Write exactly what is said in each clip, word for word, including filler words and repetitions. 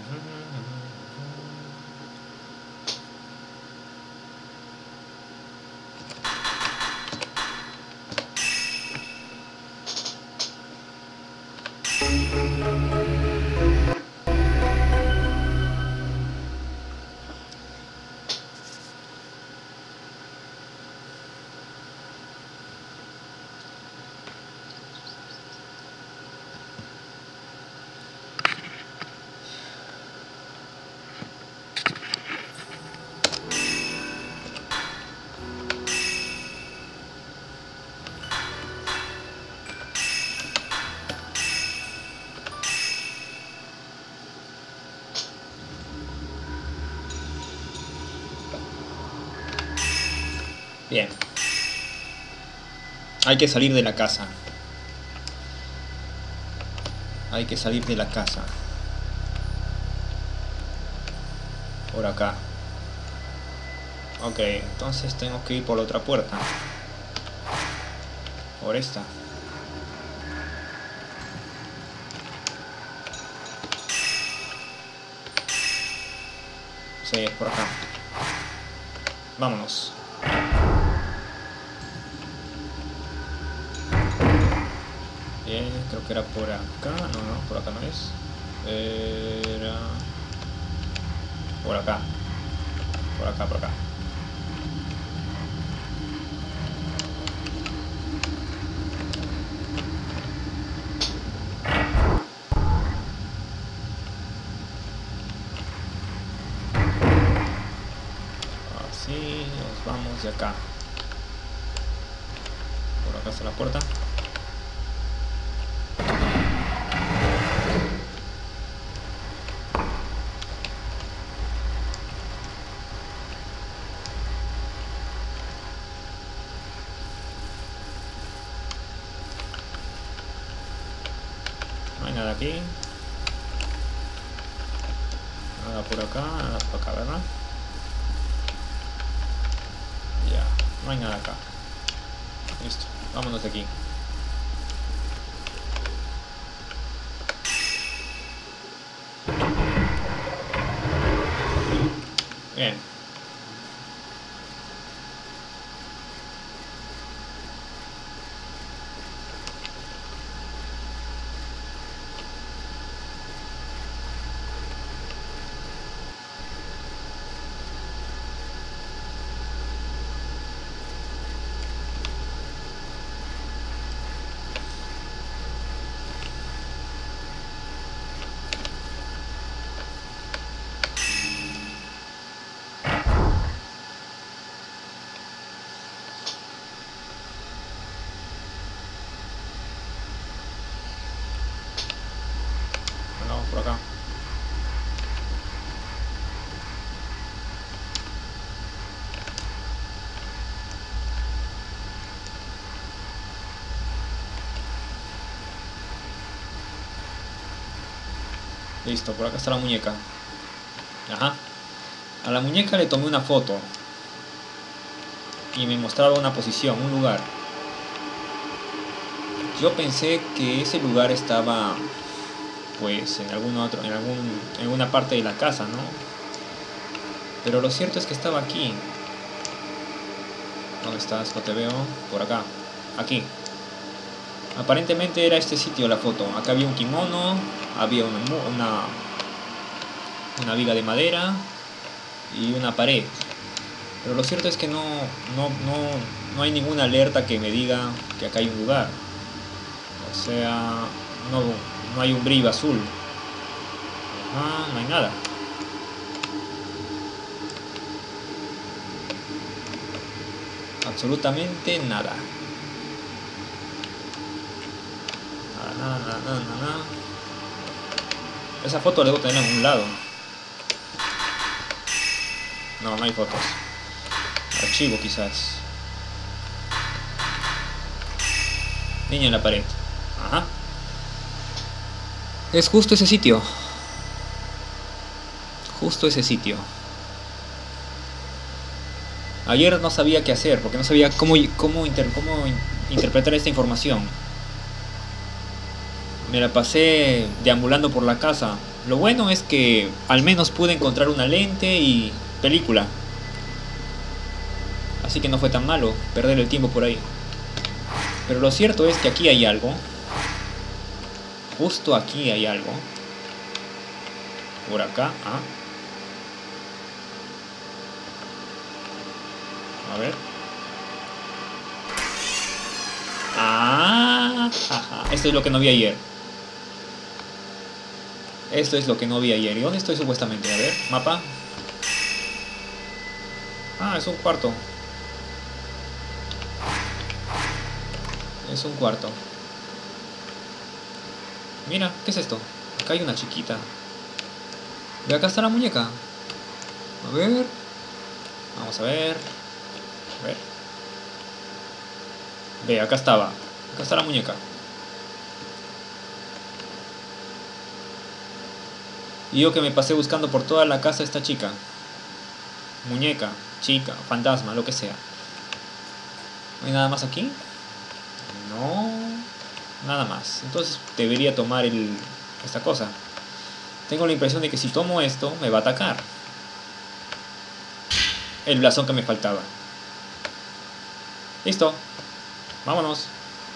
Bien. Hay que salir de la casa. Hay que salir de la casa. Por acá. Ok, entonces tengo que ir por la otra puerta. Por esta. Sí, es por acá. Vámonos. Bien, creo que era por acá. No, no, por acá no es. Era... por acá. Por acá, por acá. Así, nos vamos de acá. Por acá está la puerta. No hay nada aquí. Nada por acá, nada por acá, ¿verdad? Ya, no hay nada acá. Listo, vámonos de aquí. Bien. Vamos por acá. Listo, por acá está la muñeca. Ajá. A la muñeca le tomé una foto y me mostraba una posición, un lugar. Yo pensé que ese lugar estaba pues en algún otro, en algún, en alguna parte de la casa, ¿no? Pero lo cierto es que estaba aquí. ¿Dónde estás? No te veo. Por acá. Aquí. Aparentemente era este sitio la foto. Acá había un kimono, había una, una, una viga de madera y una pared. Pero lo cierto es que no, no, no, no hay ninguna alerta que me diga que acá hay un lugar. O sea, no, no hay un brillo azul. Ah, no hay nada. Absolutamente nada. Nada, nada, nada, nada, nada. Esa foto la debo tener en un lado. No, no hay fotos. Archivo quizás. Niña en la pared. Ajá. Es justo ese sitio. Justo ese sitio. Ayer no sabía qué hacer, porque no sabía cómo, cómo, inter, cómo interpretar esta información. Me la pasé deambulando por la casa, Lo bueno es que al menos pude encontrar una lente y película. Así que no fue tan malo perder el tiempo por ahí. Pero lo cierto es que aquí hay algo. Justo aquí hay algo. Por acá. Ah. A ver. Ah, ajá. Esto es lo que no vi ayer. Esto es lo que no vi ayer. ¿Y dónde estoy supuestamente? A ver, mapa. Ah, es un cuarto. Es un cuarto. Mira, ¿qué es esto? Acá hay una chiquita. Ve, acá está la muñeca. A ver. Vamos a ver. A ver. Ve, acá estaba. Acá está la muñeca. Y yo que me pasé buscando por toda la casa esta chica. Muñeca, chica, fantasma, lo que sea. ¿No hay nada más aquí? No. Nada más. Entonces debería tomar el, esta cosa. Tengo la impresión de que si tomo esto me va a atacar. El blasón que me faltaba. Listo. Vámonos.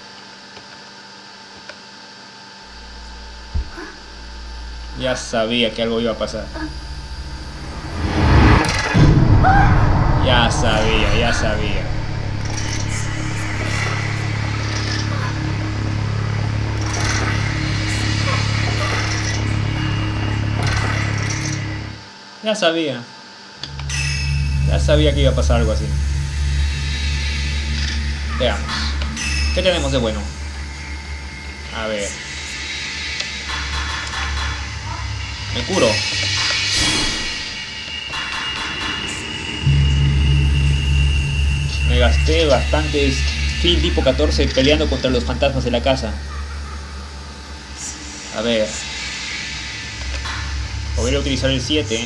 Ya sabía que algo iba a pasar. Ya sabía, ya sabía. Ya sabía. Ya sabía que iba a pasar algo así. Veamos. ¿Qué tenemos de bueno? A ver. Me curo. Me gasté bastantes fin tipo catorce peleando contra los fantasmas de la casa. A ver. Voy a utilizar el siete.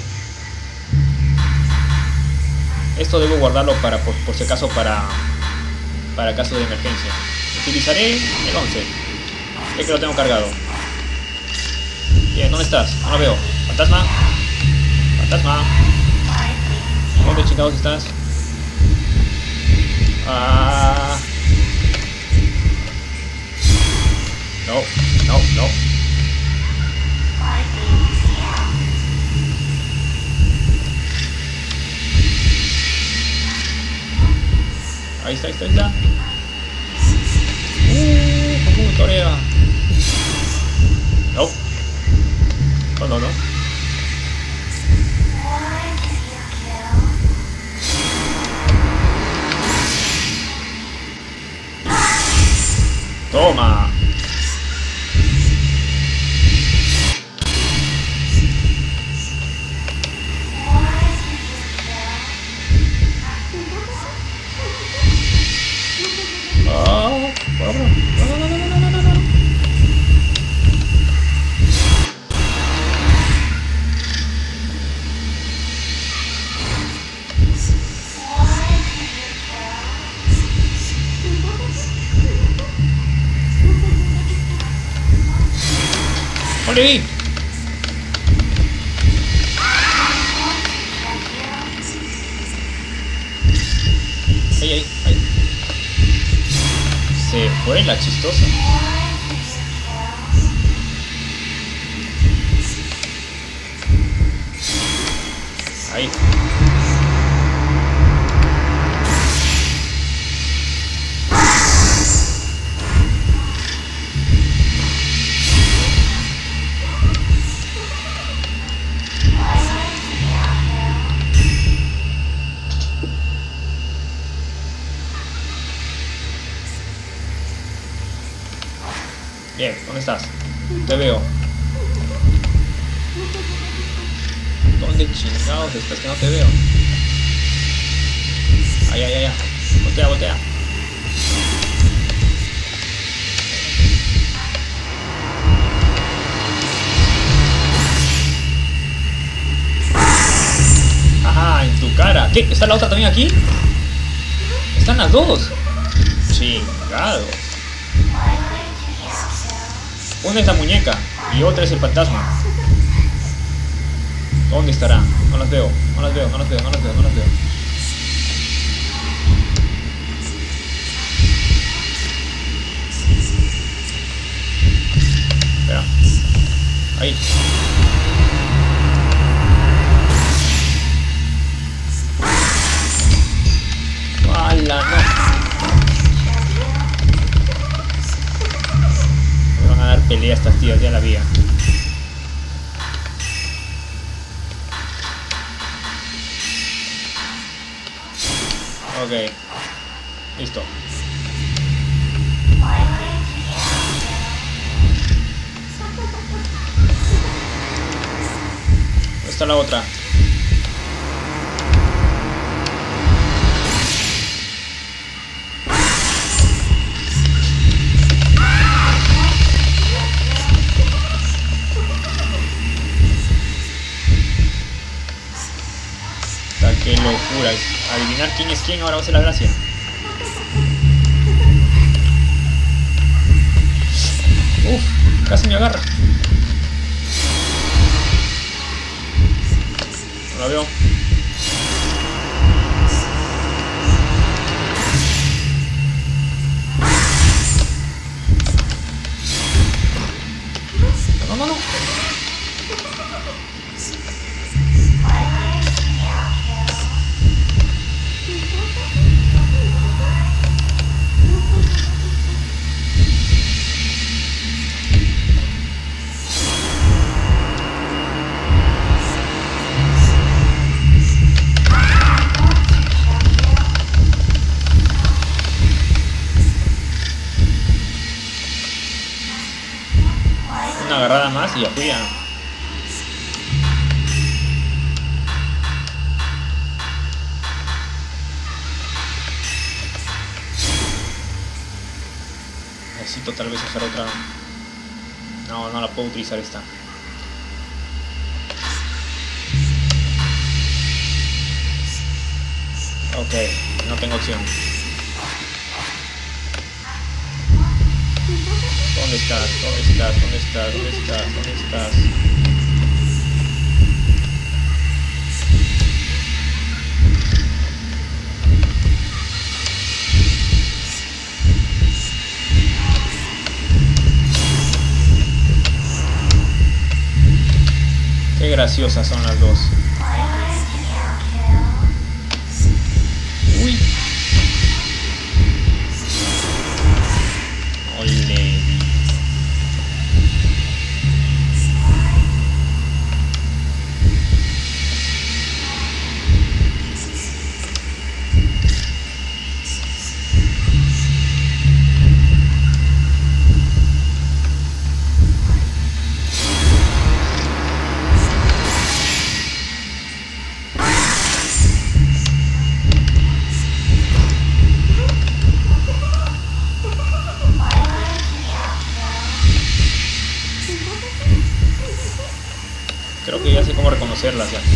Esto debo guardarlo para por, por si acaso para para caso de emergencia. Utilizaré el once. Es que lo tengo cargado. Bien, ¿dónde estás? No lo veo. Fantasma. Fantasma. ¿Dónde chingados estás? Ah. No, no, no. Ahí está, ahí está, ahí está. Uh, uh, torea. No. No, no, no. Toma. Oh, no, no, no, no, no, no, no, no. ¡Ole! Ahí, ahí, ahí. Se fue la chistosa. Ahí. Bien, ¿dónde estás? Te veo. ¿Dónde chingados estás? Que no te veo. Ay, ay, ay, ay. Voltea, voltea. Ajá, en tu cara. ¿Qué? ¿Está la otra también aquí? Están las dos. Chingado. Una es la muñeca y otra es el fantasma. ¿Dónde estará? No las veo, no las veo, no las veo, no las veo, no las veo. Espera. Ahí. ¡Hala, no! Me van a dar pelea estas tías, ya la vi. Ok, listo. ¿Dónde está la otra? Qué locura, adivinar quién es quién ahora va a ser la gracia. Uf, casi me agarra. No la veo. No, no, no. Una agarrada más y ya fui a... Necesito tal vez hacer otra... No, no la puedo utilizar esta. Ok, no tengo opción. ¿Dónde estás? ¿Dónde estás? ¿Dónde estás? ¿Dónde estás? ¿Dónde estás? Qué graciosas son las dos. Uy. Ole. Creo que ya sé cómo reconocerlas ya.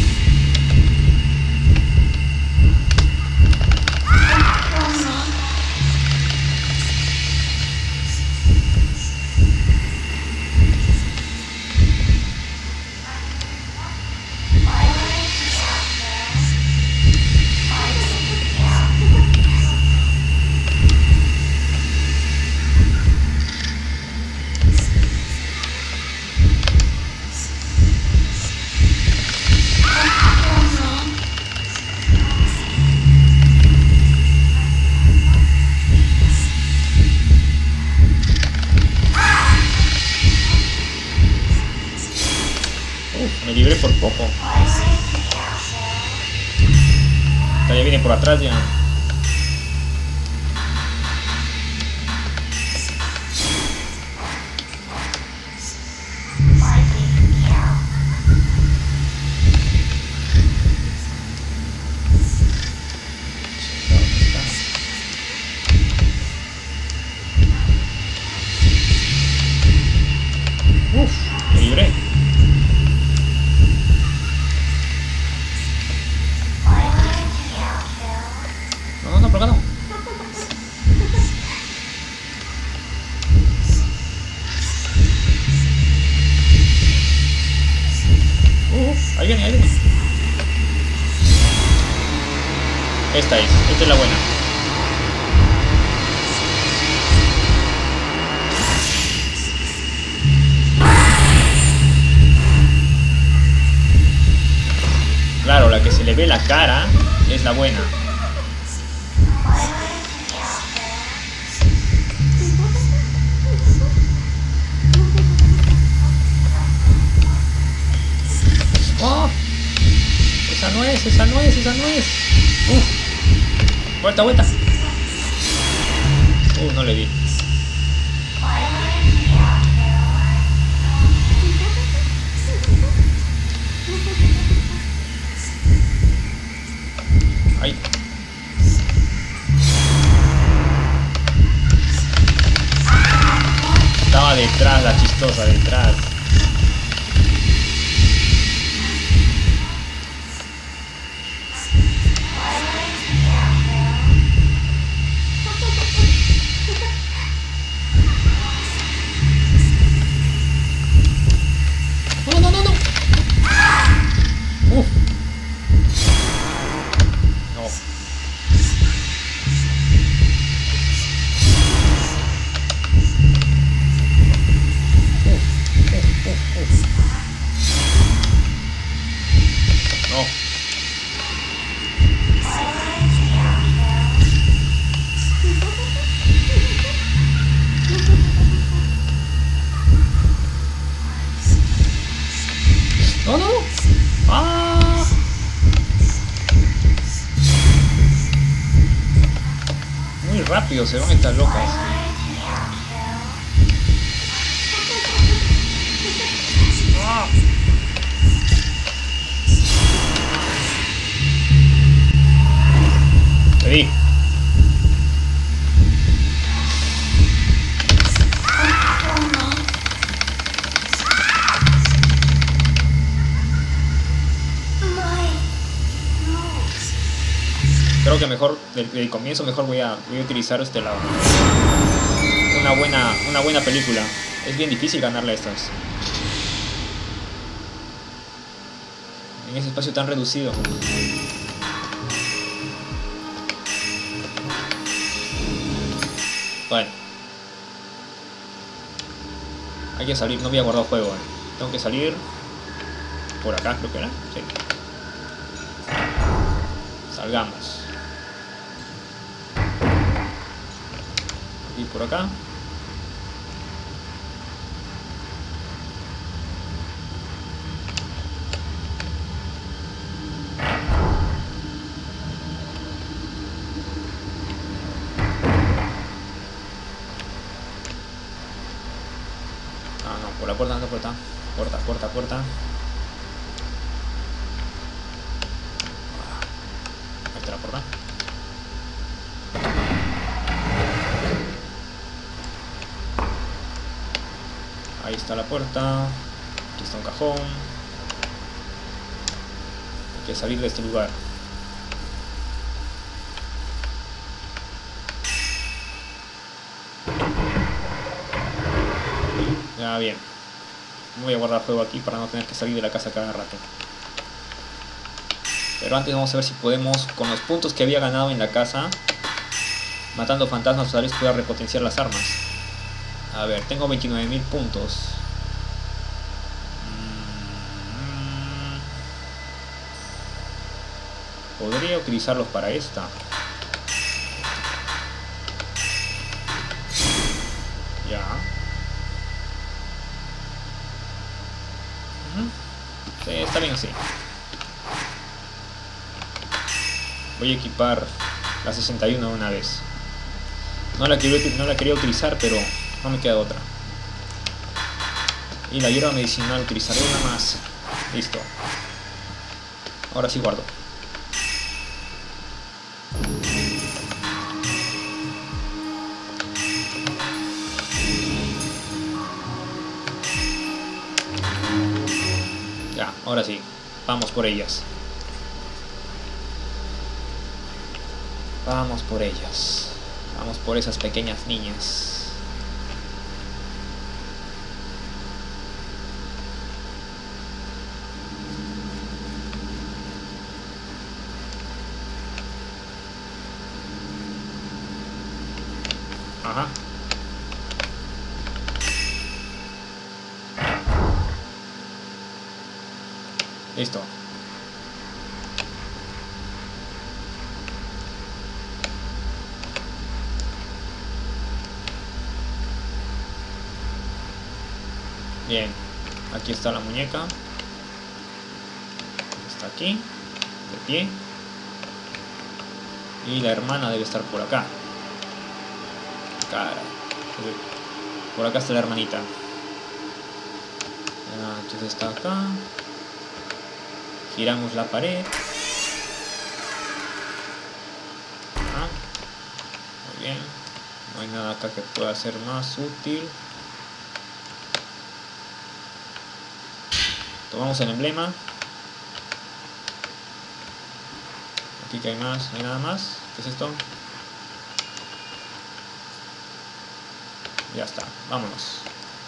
Me libré por poco. Esta ya viene por atrás ya. Uf, me libré. Ahí viene, ahí viene. Esta es, esta es la buena. Claro, la que se le ve la cara es la buena. ¡Oh! Esa no es, esa no es, esa no es. Uf. Vuelta, vuelta. Uh, no le di. Ay. Estaba detrás, la chistosa, detrás. No, no, no, no. Uf. No. No. No, no. Ah. Muy rápido se van estas locas. Ah. Te di. Creo que mejor, desde el comienzo mejor voy a, voy a utilizar este lado. Una buena, una buena película. Es bien difícil ganarle a estas. En ese espacio tan reducido. Bueno. Hay que salir, no había guardado juego. Eh. Tengo que salir por acá, creo que era. Sí. Salgamos. Y por acá. Ah, no, por la puerta, no, puerta. Puerta, puerta, puerta. Ahí está la puerta. Ahí está la puerta. Aquí está un cajón. Hay que salir de este lugar. Ya bien. Voy a guardar fuego aquí para no tener que salir de la casa cada rato. Pero antes vamos a ver si podemos, con los puntos que había ganado en la casa, matando fantasmas, tal vez pueda repotenciar las armas. A ver, tengo veintinueve mil puntos. Podría utilizarlos para esta. Ya. Sí, está bien así. Voy a equipar la sesenta y uno una vez. No la quería, no la quería utilizar, pero no me queda otra. Y la hierba medicinal utilizaré una más. Listo. Ahora sí guardo. Ya, ahora sí. Vamos por ellas. Vamos por ellas. Vamos por esas pequeñas niñas. Ajá. Listo. Bien. Aquí está la muñeca. Está aquí. De pie. Y la hermana debe estar por acá. Cara. Por acá está la hermanita. Entonces está acá. Giramos la pared. Ah, muy bien. No hay nada acá que pueda ser más útil. Tomamos el emblema. Aquí que hay más, no hay nada más. ¿Qué es esto? Ya está, vámonos.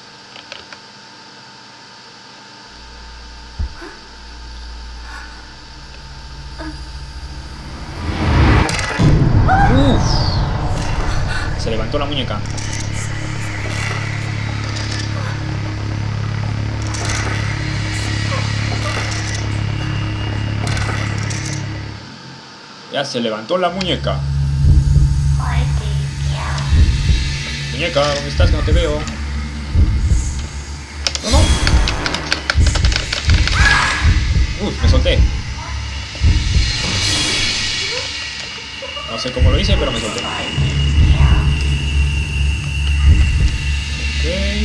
Uf. Se levantó la muñeca. Ya se levantó la muñeca. Muñeca, ¿dónde estás? Que no te veo. No, no. Uf, me solté. No sé cómo lo hice, pero me solté. Ok.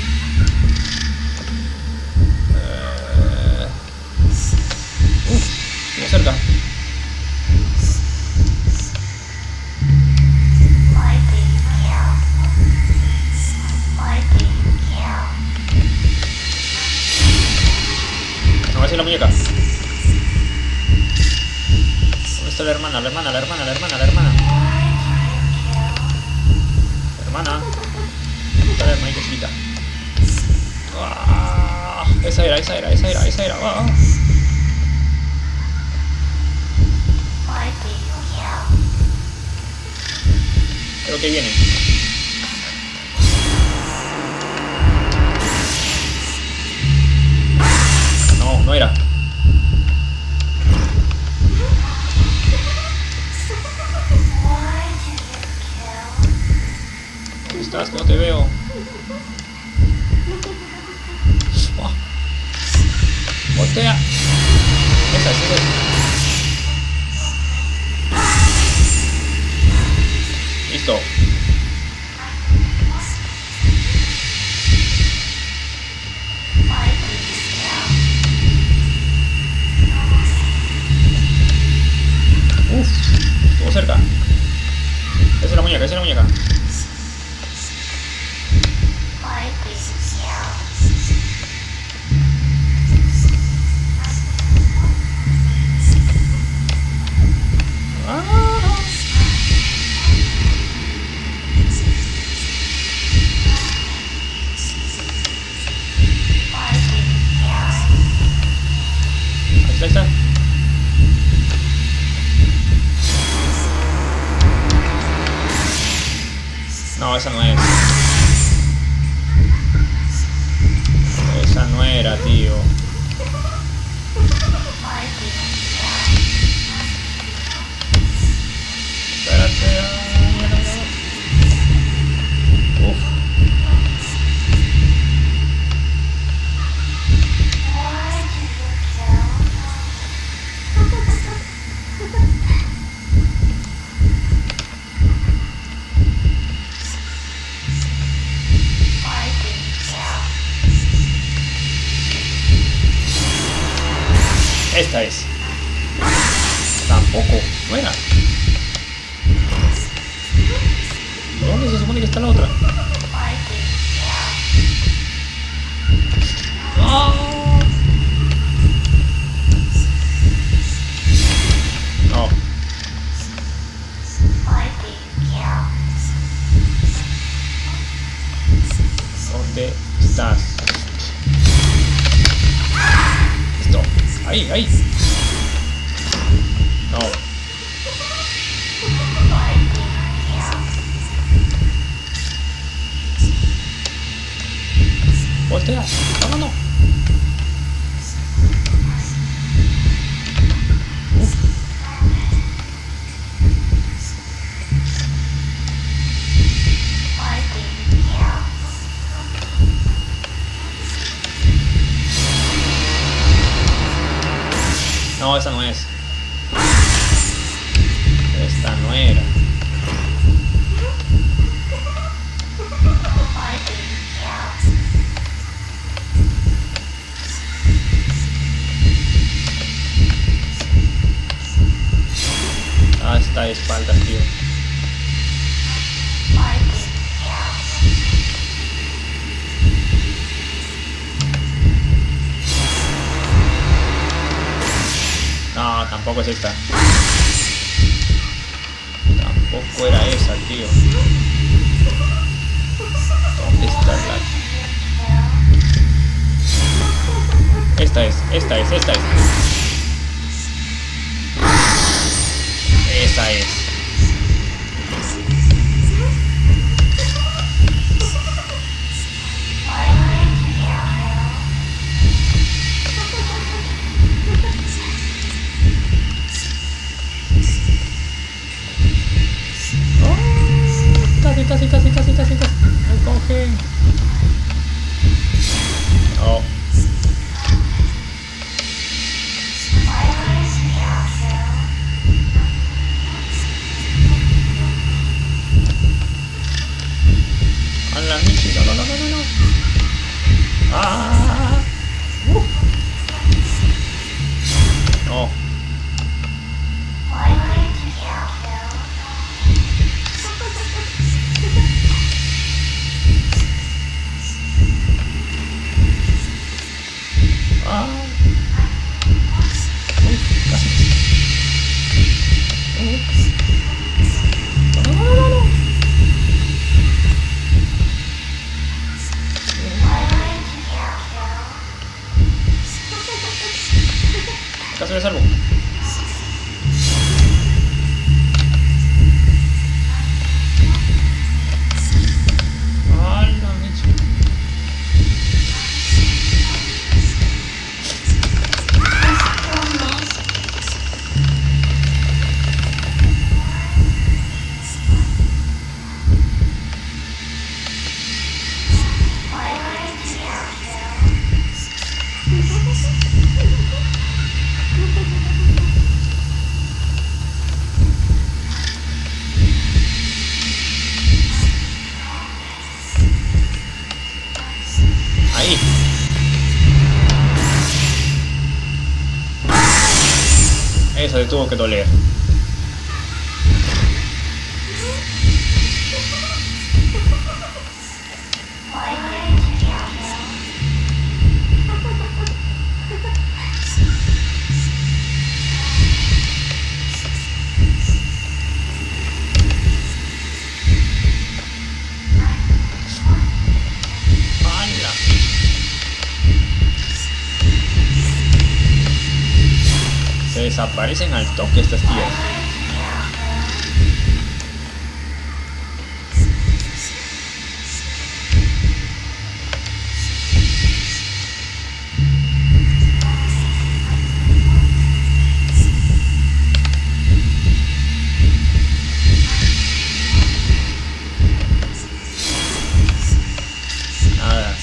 Uh... Uf, estuvo cerca. La muñeca. ¿Dónde está la hermana? La hermana, la hermana, la hermana, la hermana. La hermana. Está la hermanita chiquita. ¡Ah! Esa era, esa era, esa era, esa era. ¡Ah! Creo que viene. No, no era. ¿Dónde estás? Que no te veo. Oh. Voltea. Esa, esa, esa. Listo. Estuvo cerca. Esa es la muñeca, esa es la muñeca. Ah. Ahí está, ahí está. No, esa no es. Esa no era, tío. Espérate. Uf. Esta es. Tampoco. No era. ¿Dónde se supone que está la otra? ¡Oh! No. ¿Dónde estás? Listo. Ahí, ahí. No. voltea. No, no, no. No, esa no es. Esta no era. Ah, está de espaldas, tío. No, tampoco es esta. Tampoco era esa, tío. ¿Dónde está la...? Esta es, esta es, esta es. Esa es. Casi, casi, casi, casi, casi, casi. Me coge. Oh. A la Michi, no, no, no, no, no. Ah. Uh. No. Ah. Uy, casi. Uh. No, no, no, no. Casi me salvo. ¡Hala, Michi! Ahí. Eso le tuvo que doler. ¡Hala! Se desaparecen al toque estas tías. Nada.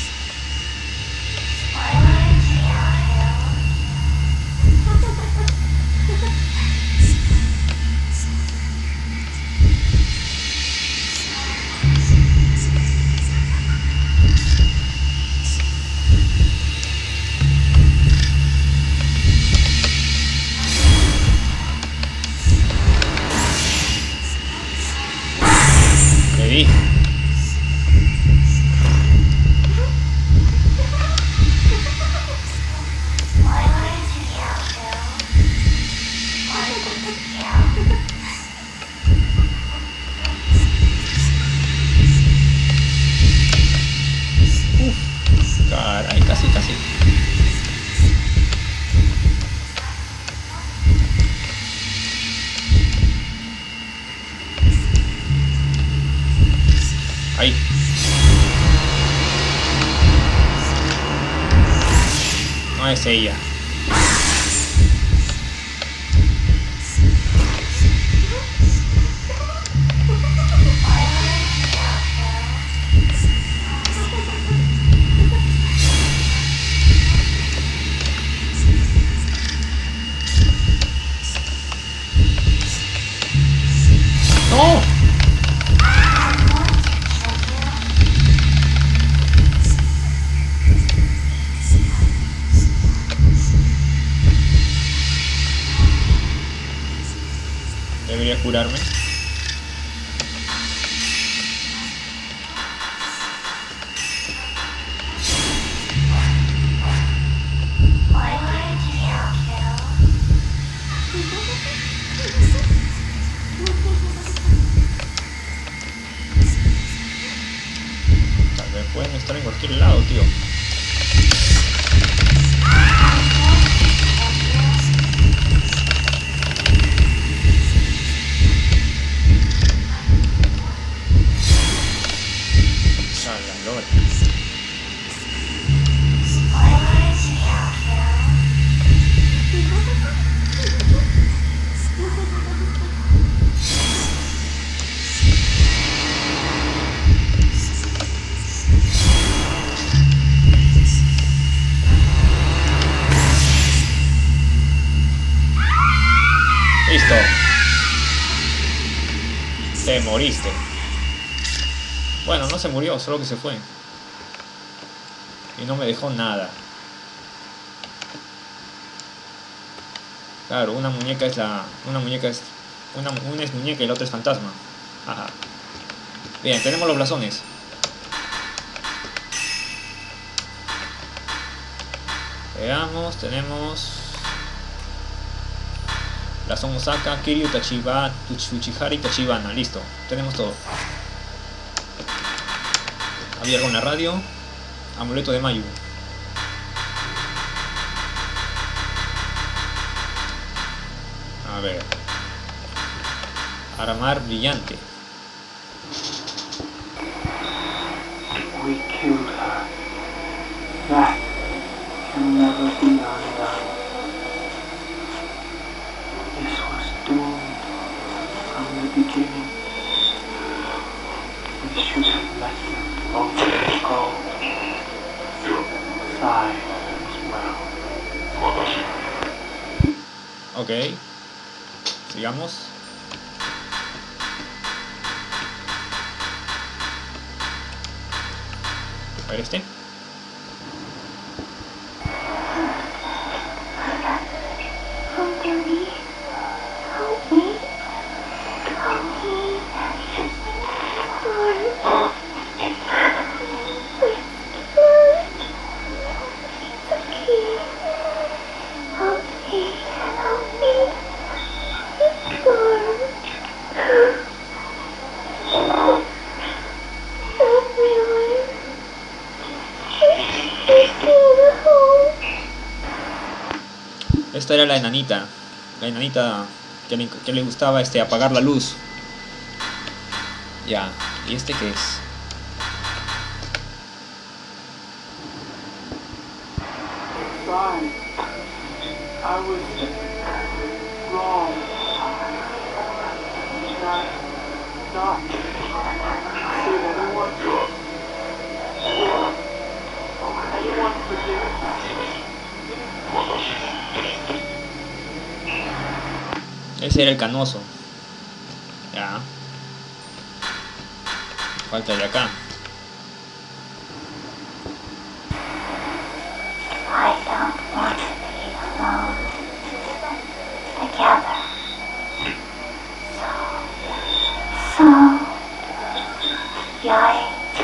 No es ella. ¡No! Debería curarme. Tal vez pueden estar en cualquier lado, tío. Listo. Te moriste. Bueno, no se murió, solo que se fue. Y no me dejó nada. Claro, una muñeca es la... Una muñeca es... Una, una es muñeca y la otra es fantasma. Ajá. Bien, tenemos los blasones. Veamos, tenemos... Blasón Osaka, Kiryu, Tachiba, Uchihara y Tachibana. Listo, tenemos todo. Había algo en la radio. Amuleto de Mayu. A ver. Armar brillante. We killed her. That can never be undone. This was doomed from the beginning. We should have let them both go. Sigh as well. Ok. Sigamos. A ver este. Esta era la enanita, la enanita que le, que le gustaba este, apagar la luz. Ya, ¿y este qué es? Sorry, I was wrong. Not, not. Did anyone, anyone forgive me? Ese era el canoso. Ya. Falta de acá. I don't want to be alone. Together. So, so, Yai.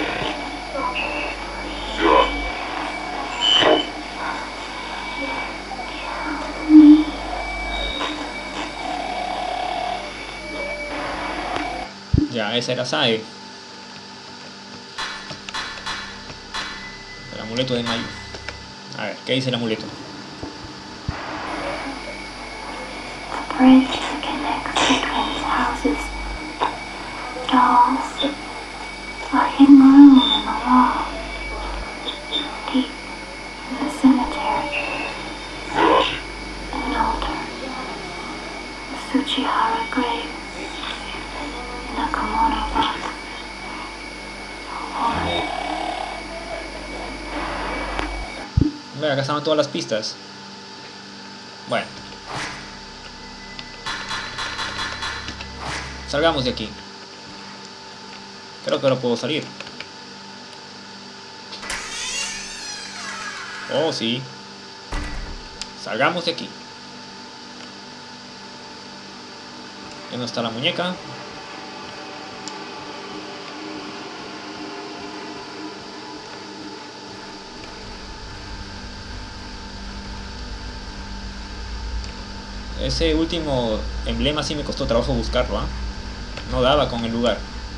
Ya, esa era Sae. El amuleto de Mayu. A ver, ¿qué dice el amuleto? The bridge that connects between houses, dolls, a hidden room in the wall, deep in the cemetery. Bueno, acá estaban todas las pistas. Bueno. Salgamos de aquí. Creo que ahora puedo salir. Oh, sí. Salgamos de aquí. Ya no está la muñeca. Ese último emblema sí me costó trabajo buscarlo, ¿eh? No daba con el lugar.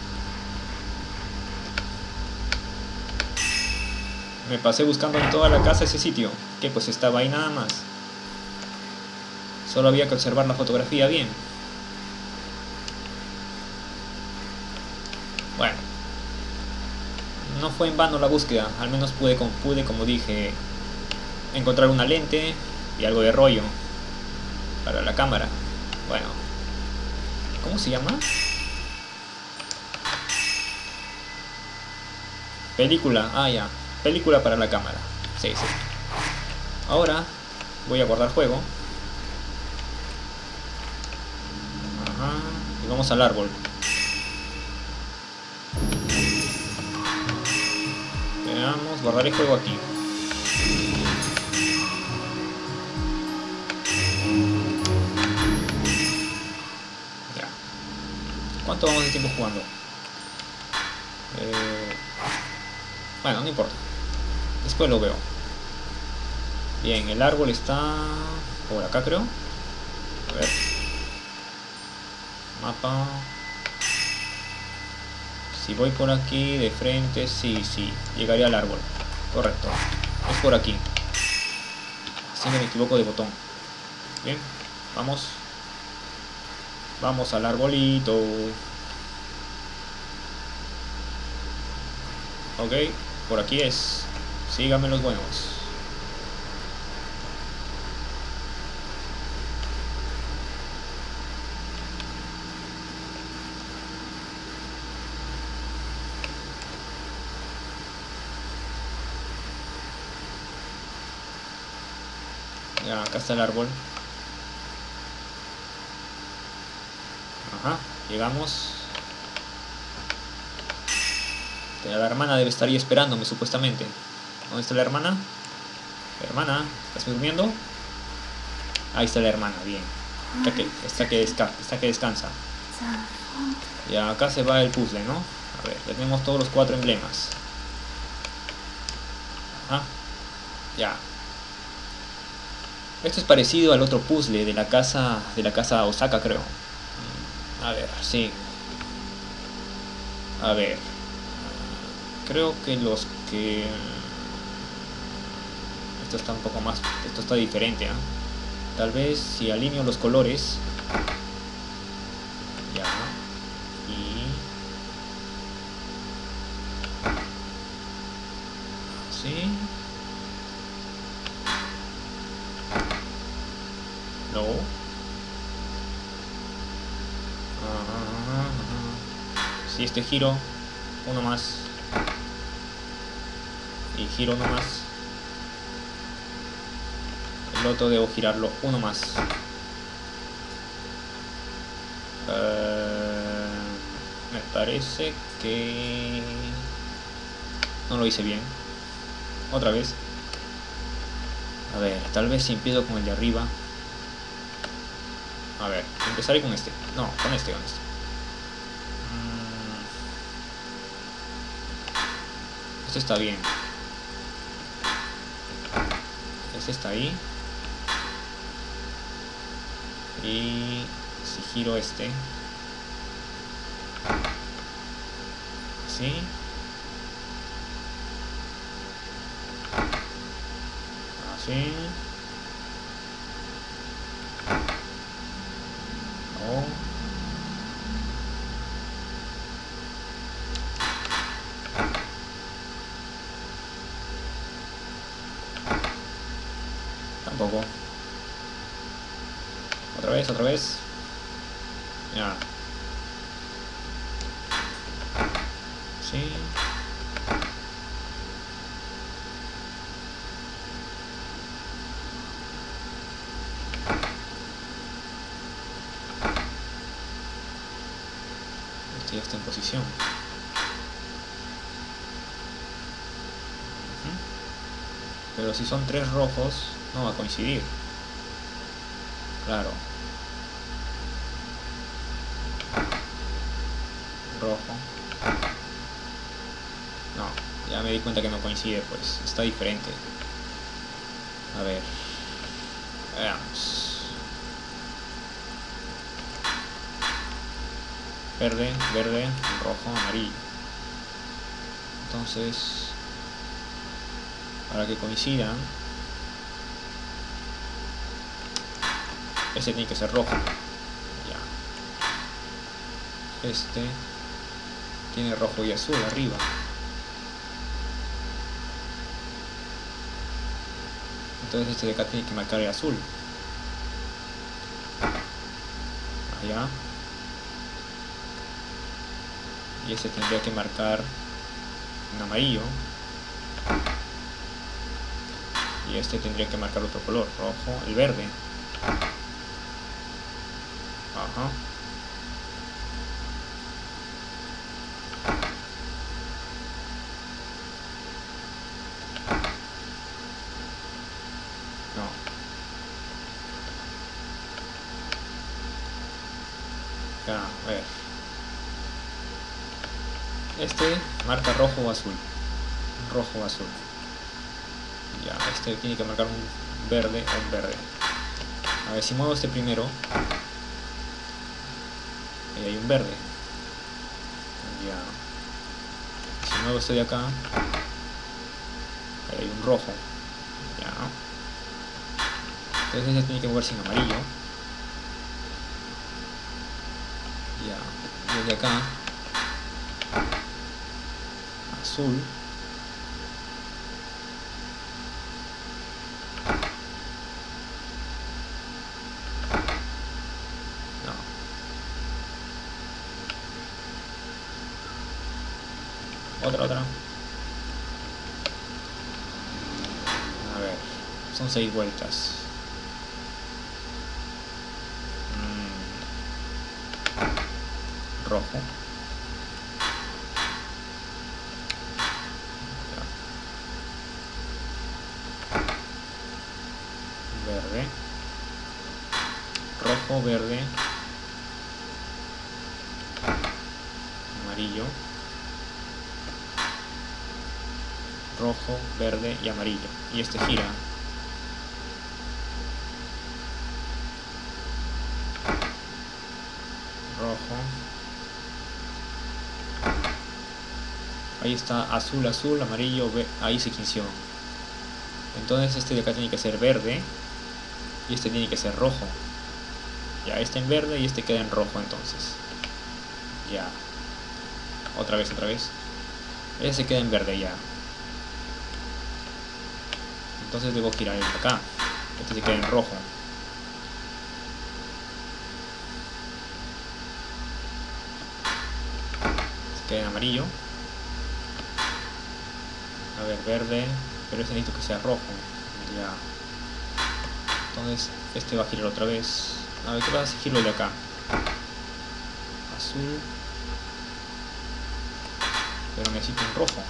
Me pasé buscando en toda la casa ese sitio, que pues estaba ahí nada más. Solo había que observar la fotografía bien. Bueno, no fue en vano la búsqueda. Al menos pude, pude como dije, encontrar una lente y algo de rollo para la cámara. Bueno, ¿cómo se llama? Película, ah ya, película para la cámara. Sí, sí. Ahora voy a guardar juego. Ajá. Y vamos al árbol. Veamos, guardaré juego aquí. Ya. ¿Cuánto vamos de tiempo jugando? Eh... Bueno, no importa. Después lo veo. Bien, el árbol está por acá, creo. A ver. Mapa. Si voy por aquí de frente, sí, sí. Llegaría al árbol. Correcto. Es por aquí. Si no me equivoco de botón. Bien. Vamos. Vamos al arbolito. Ok. Por aquí es. Síganme los buenos. Ya, acá está el árbol. Ajá, llegamos. La hermana debe estar ahí esperándome, supuestamente. ¿Dónde está la hermana? Hermana, ¿estás durmiendo? Ahí está la hermana, bien. Está que, está que, desca está que descansa. Y acá se va el puzzle, ¿no? A ver, ya tenemos todos los cuatro emblemas. Ajá. Ya. Esto es parecido al otro puzzle de la casa de la casa Osaka, creo. A ver, sí. A ver. Creo que los que... Esto está un poco más... Esto está diferente, ¿eh? Tal vez si alineo los colores... Ya. Y... ¿Sí? No. Si este giro, uno más. Y giro uno más. El otro debo girarlo uno más. Uh, me parece que no lo hice bien. Otra vez. A ver, tal vez si empiezo con el de arriba. A ver, empezaré con este. No, con este, con este. Mm. Este está bien. Este está ahí. Y si giro este. Así. Así. No. Tampoco. Otra vez, otra vez. Ya. Sí. Este ya está en posición. Pero si son tres rojos, no va a coincidir. Claro. Rojo. No, ya me di cuenta que no coincide, pues. Está diferente. A ver. Veamos. Verde, verde, rojo, amarillo. Entonces, para que coincidan, este tiene que ser rojo. Ya. Este tiene rojo y azul arriba. Entonces este de acá tiene que marcar el azul. Allá. Y este tendría que marcar en amarillo. Y este tendría que marcar otro color, rojo, el verde. Ajá. No. Ya, a ver. Este marca rojo o azul. Rojo o azul. Ya, este tiene que marcar un verde o un verde. A ver, si muevo este primero, ahí hay un verde. Ya. Si muevo este de acá, ahí hay un rojo. Ya. Entonces este tiene que moverse en amarillo. Ya. Desde acá, azul. Otra, otra. A ver, son seis vueltas. Mm. Rojo. Ya. Verde. Rojo, verde. Amarillo. Rojo, verde y amarillo. Y este gira. Rojo. Ahí está azul, azul, amarillo, ahí se quinció. Entonces este de acá tiene que ser verde. Y este tiene que ser rojo. Ya, este en verde y este queda en rojo entonces. Ya. Otra vez, otra vez. Este se queda en verde ya. Entonces debo girar el de acá. Este se queda en rojo. Se queda en amarillo. A ver, verde. Pero este necesito que sea rojo. Ya. Entonces este va a girar otra vez. A ver, ¿qué pasa si giro el de acá? Azul. Pero necesito un rojo.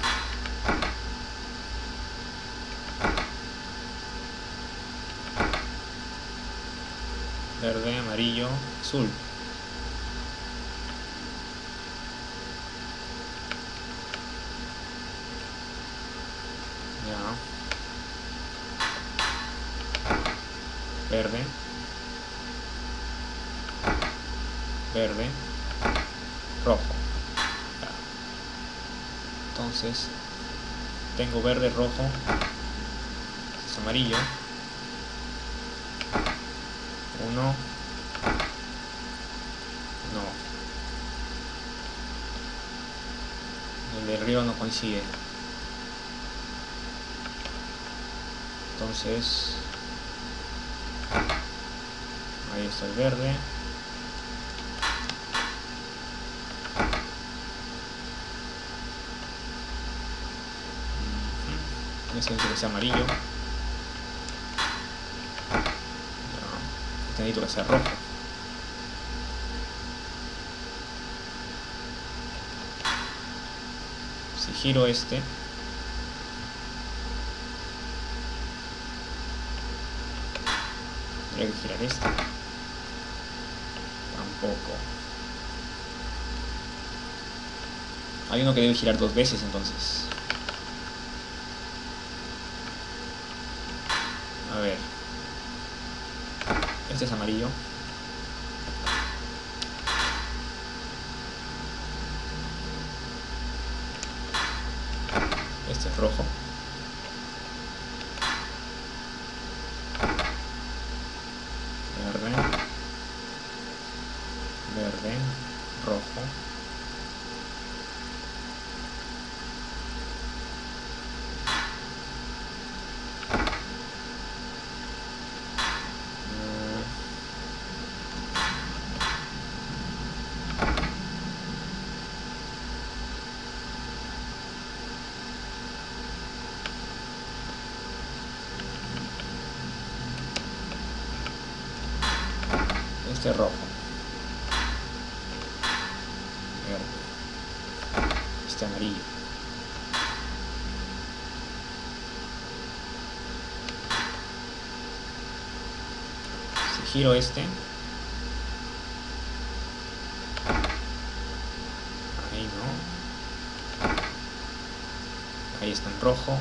Verde, amarillo, azul. Ya. Verde. Verde. Rojo. Ya. Entonces, tengo verde, rojo. Es amarillo. Uno. No. El de arriba no coincide. Entonces, ahí está el verde. Necesito que sea amarillo. Necesito que sea rojo. giro este, tendría que girar este. Tampoco. Hay uno que debe girar dos veces entonces. A ver. Este es amarillo. Este es rojo. Verde. Verde. Rojo. Este rojo, verde, este amarillo, si giro este, ahí no, ahí está en rojo,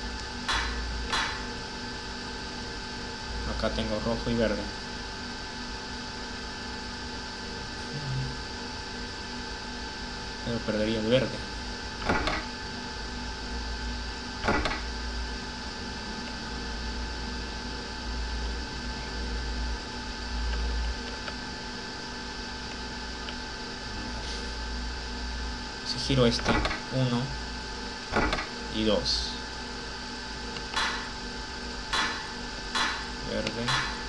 acá tengo rojo y verde. Pero perdería el verde. Si giro este, uno y dos. Verde.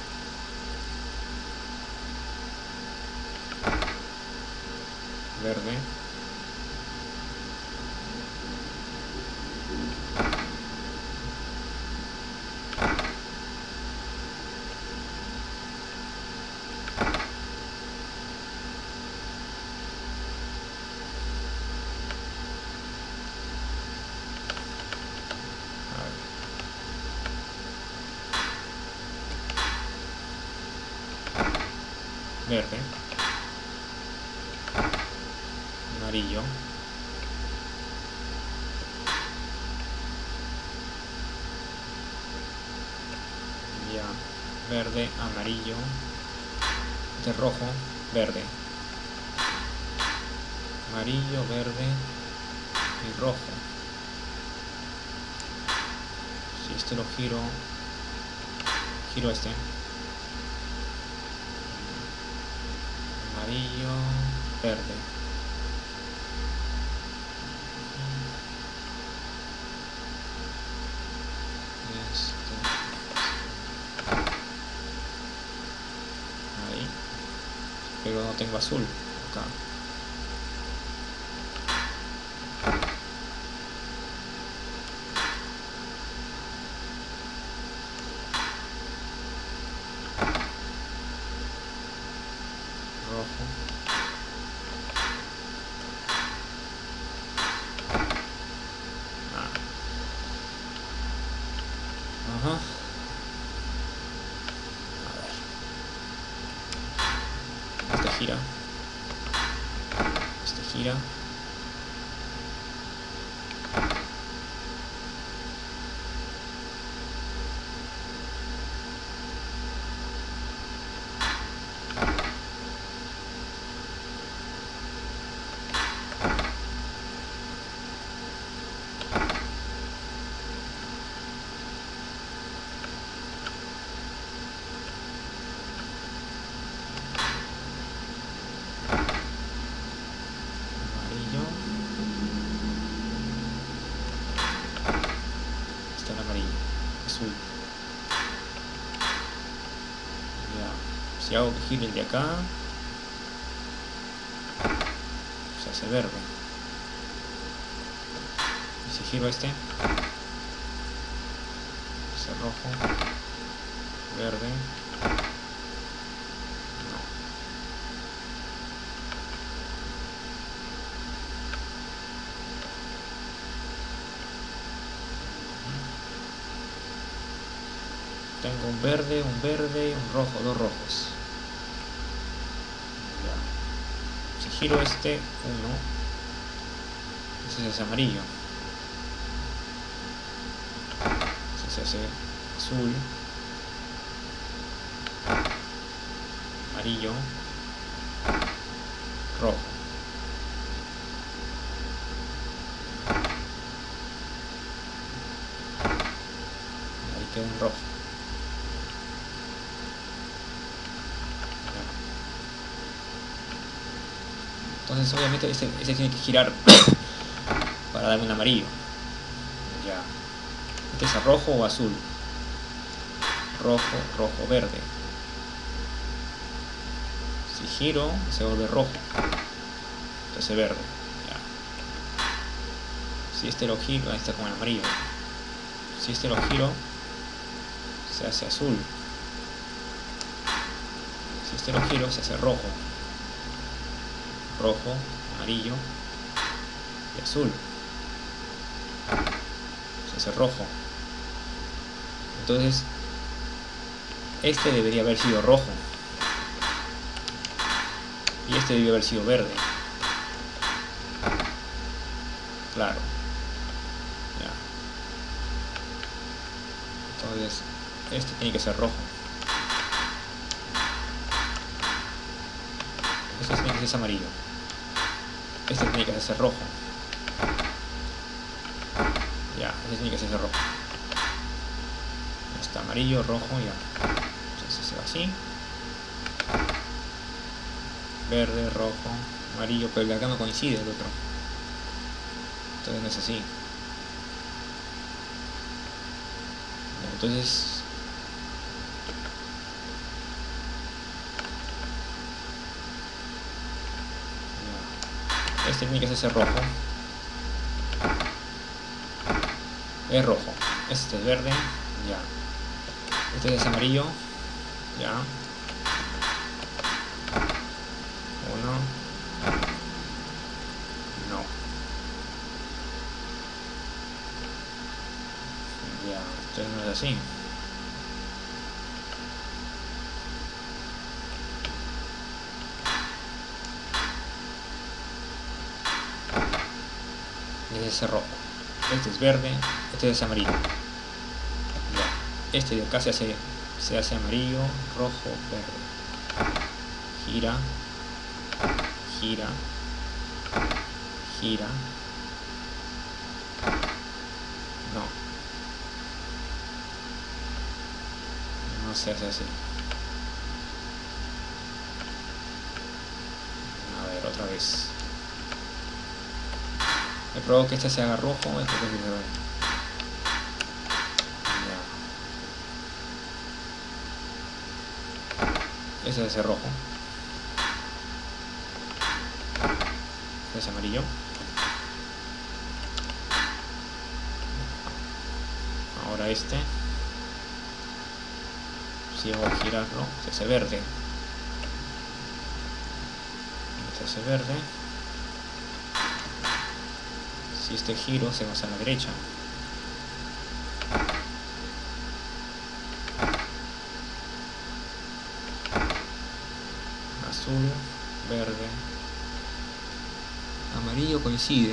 Verde. Verde, amarillo, ya, verde, amarillo, de rojo, verde, amarillo, verde y rojo. Si este lo giro, giro este. Amarillo, verde. Este. Ahí. Pero no tengo azul. Acá. Ajá. A ver. Este gira. Este gira. Si hago que gire el de acá, se hace verde. Y si giro este, se rojo, verde. No. un verde, un verde, un rojo, dos rojos. Ya. Si giro este, uno, ese es amarillo, ese se hace azul, amarillo, rojo. Ahí queda en rojo. Entonces obviamente ese, ese tiene que girar para darme un amarillo. Ya. Este es a rojo o azul. Rojo, rojo, verde. Si giro, se vuelve rojo. Entonces verde. Ya. Si este lo giro, ahí está con el amarillo. Si este lo giro, se hace azul. Si este lo giro, se hace rojo. Rojo, amarillo y azul. Se hace rojo. Entonces este debería haber sido rojo y este debería haber sido verde. Claro. Ya. Entonces este tiene que ser rojo. Este tiene que ser amarillo. Este tiene que ser rojo. Ya, este tiene que ser rojo. Está amarillo, rojo, ya. Entonces se va así. Verde, rojo, amarillo, pero acá no coincide el otro. Entonces no es así. Entonces este tiene que ser rojo. Es rojo. Este es verde. Ya. Este es amarillo. Ya. Uno. No. Ya. Entonces no es así. Este es rojo, este es verde, este es amarillo. Ya. Este de acá se hace, se hace amarillo, rojo, verde. Gira, gira, gira. No. No se hace así. A ver, otra vez. He probado que este se haga rojo, este que se ve. Ya. Este es el rojo. Este es amarillo. Ahora este. Si hago girarlo, se hace verde. Se hace verde. Si este giro se va hacia la derecha. Azul, verde, amarillo coincide.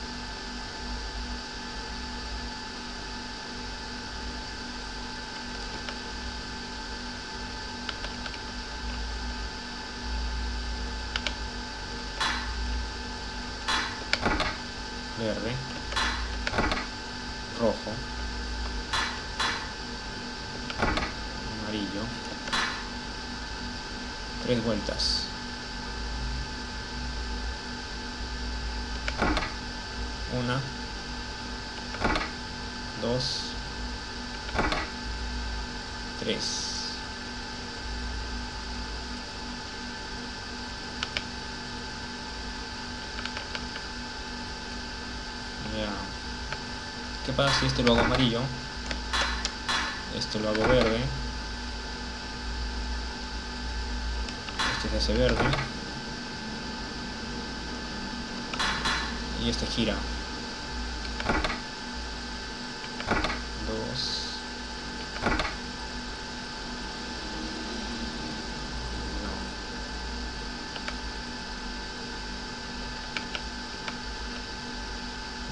Verde, rojo, amarillo, tres vueltas. Una, dos, tres. Ya. ¿Qué pasa si este lo hago amarillo? Este lo hago verde. Este se hace verde. Y este gira. Dos,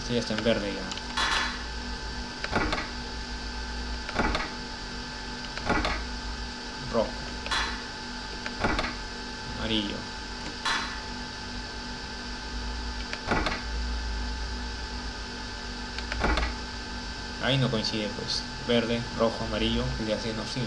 Este ya está en verde ya. Rojo. Amarillo. Ahí no coincide, pues. Verde, rojo, amarillo, el de hace no sí.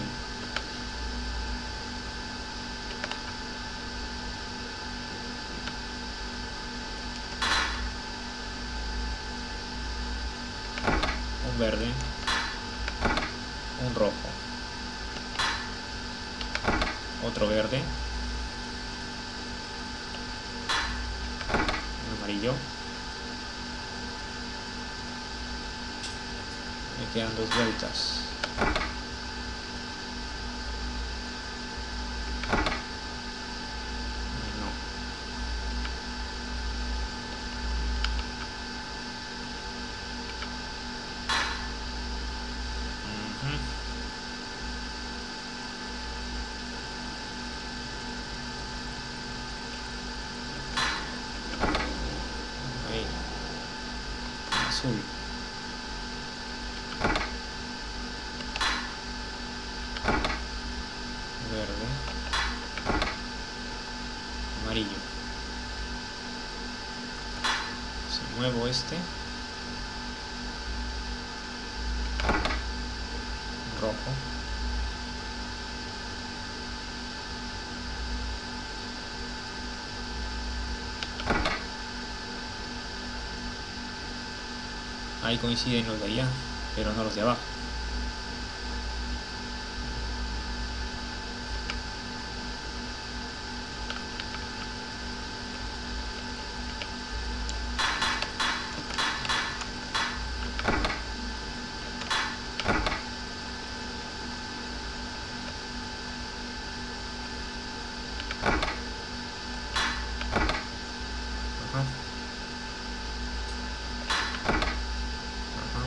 Un verde. Un rojo. Otro verde. Un amarillo. Me quedan dos vueltas. No. Uh-huh. Ahí. Azul. Verde, amarillo. Si muevo este, rojo, ahí coinciden los de allá, pero no los de abajo. Ajá. Ajá.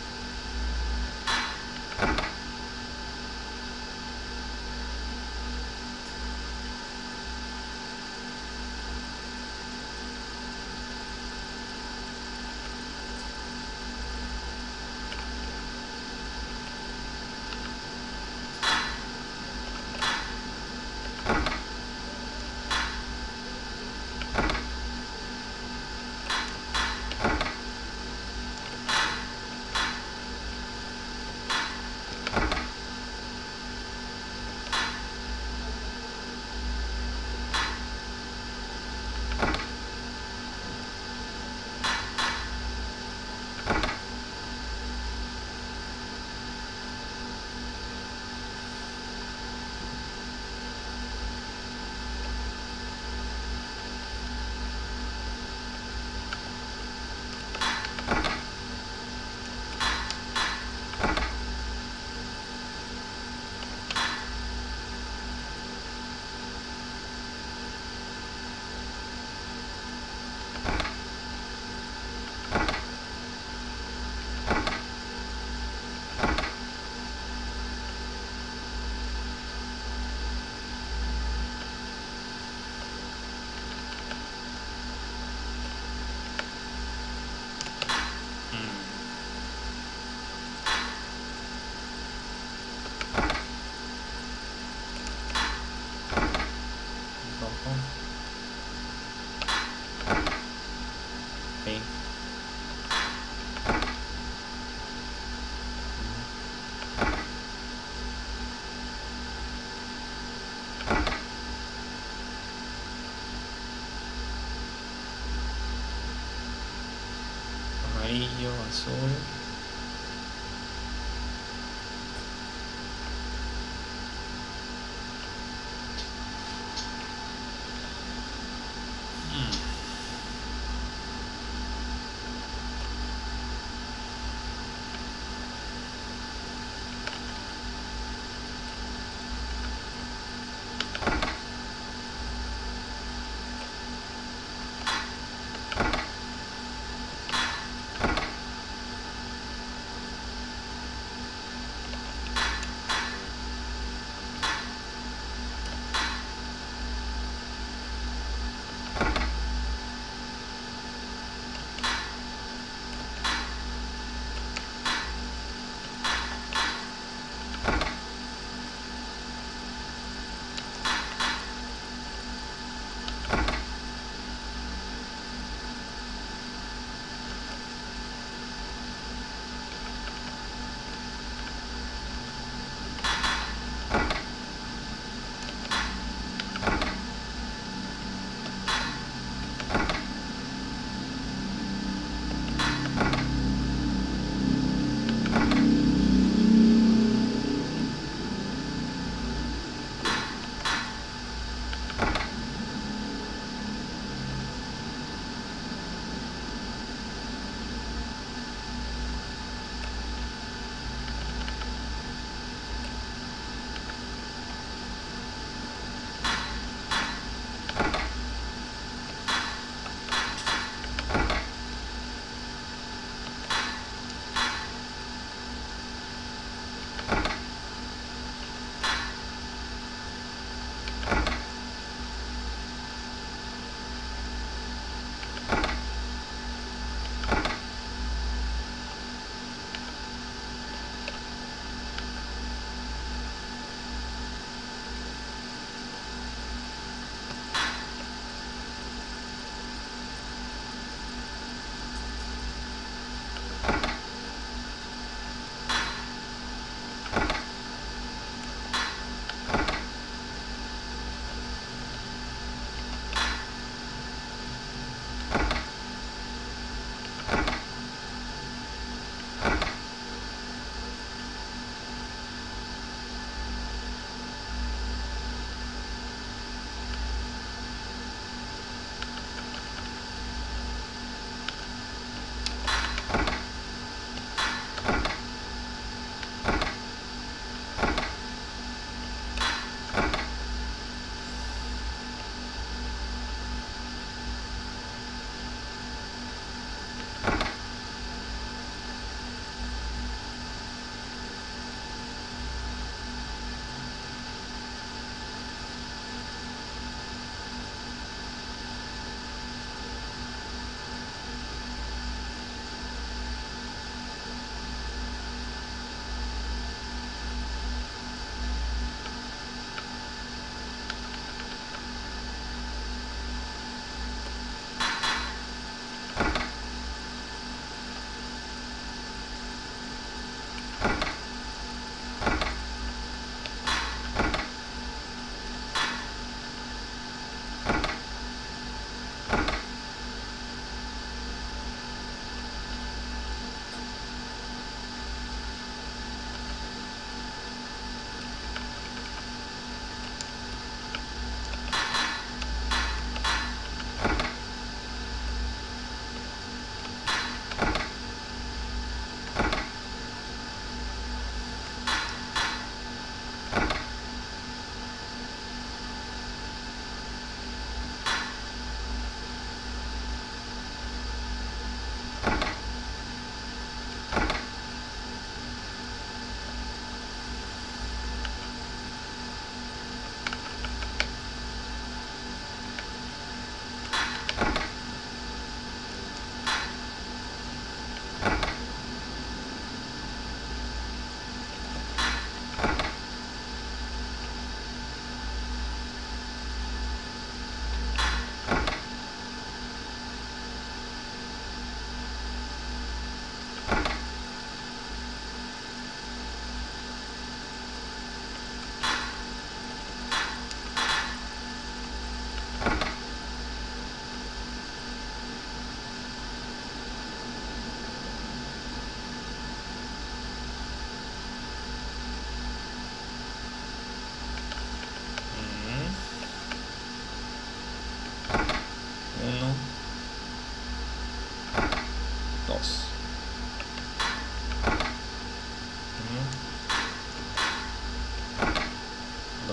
Rojo. Ok. Amarillo, azul.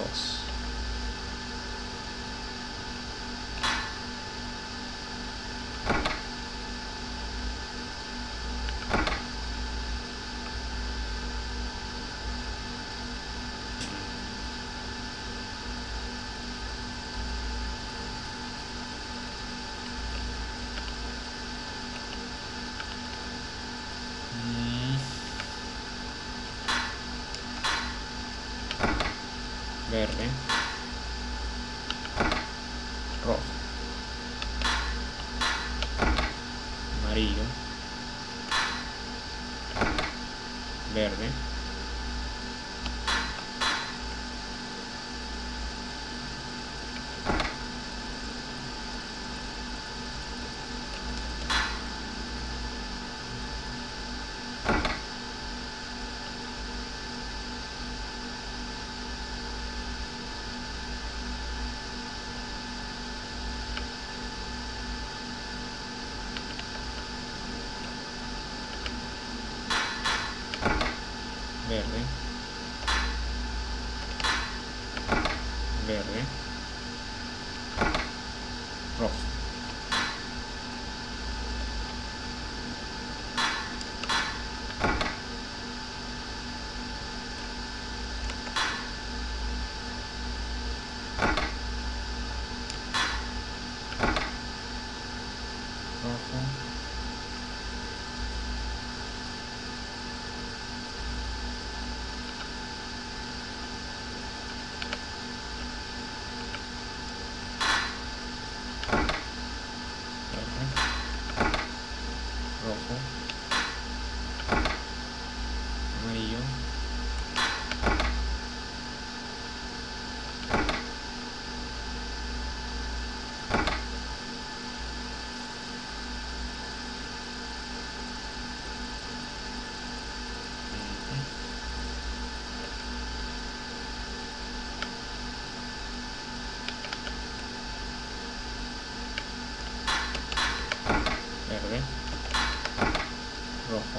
dos. Verde, rojo, amarillo, verde, verde, verde, rojo, rojo, rojo, amarillo, verde, rojo,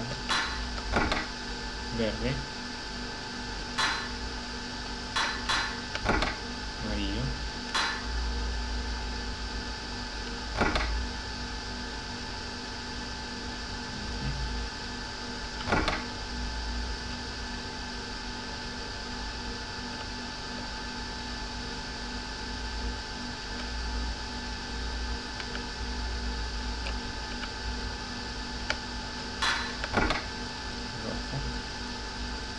verde, amarillo, rojo,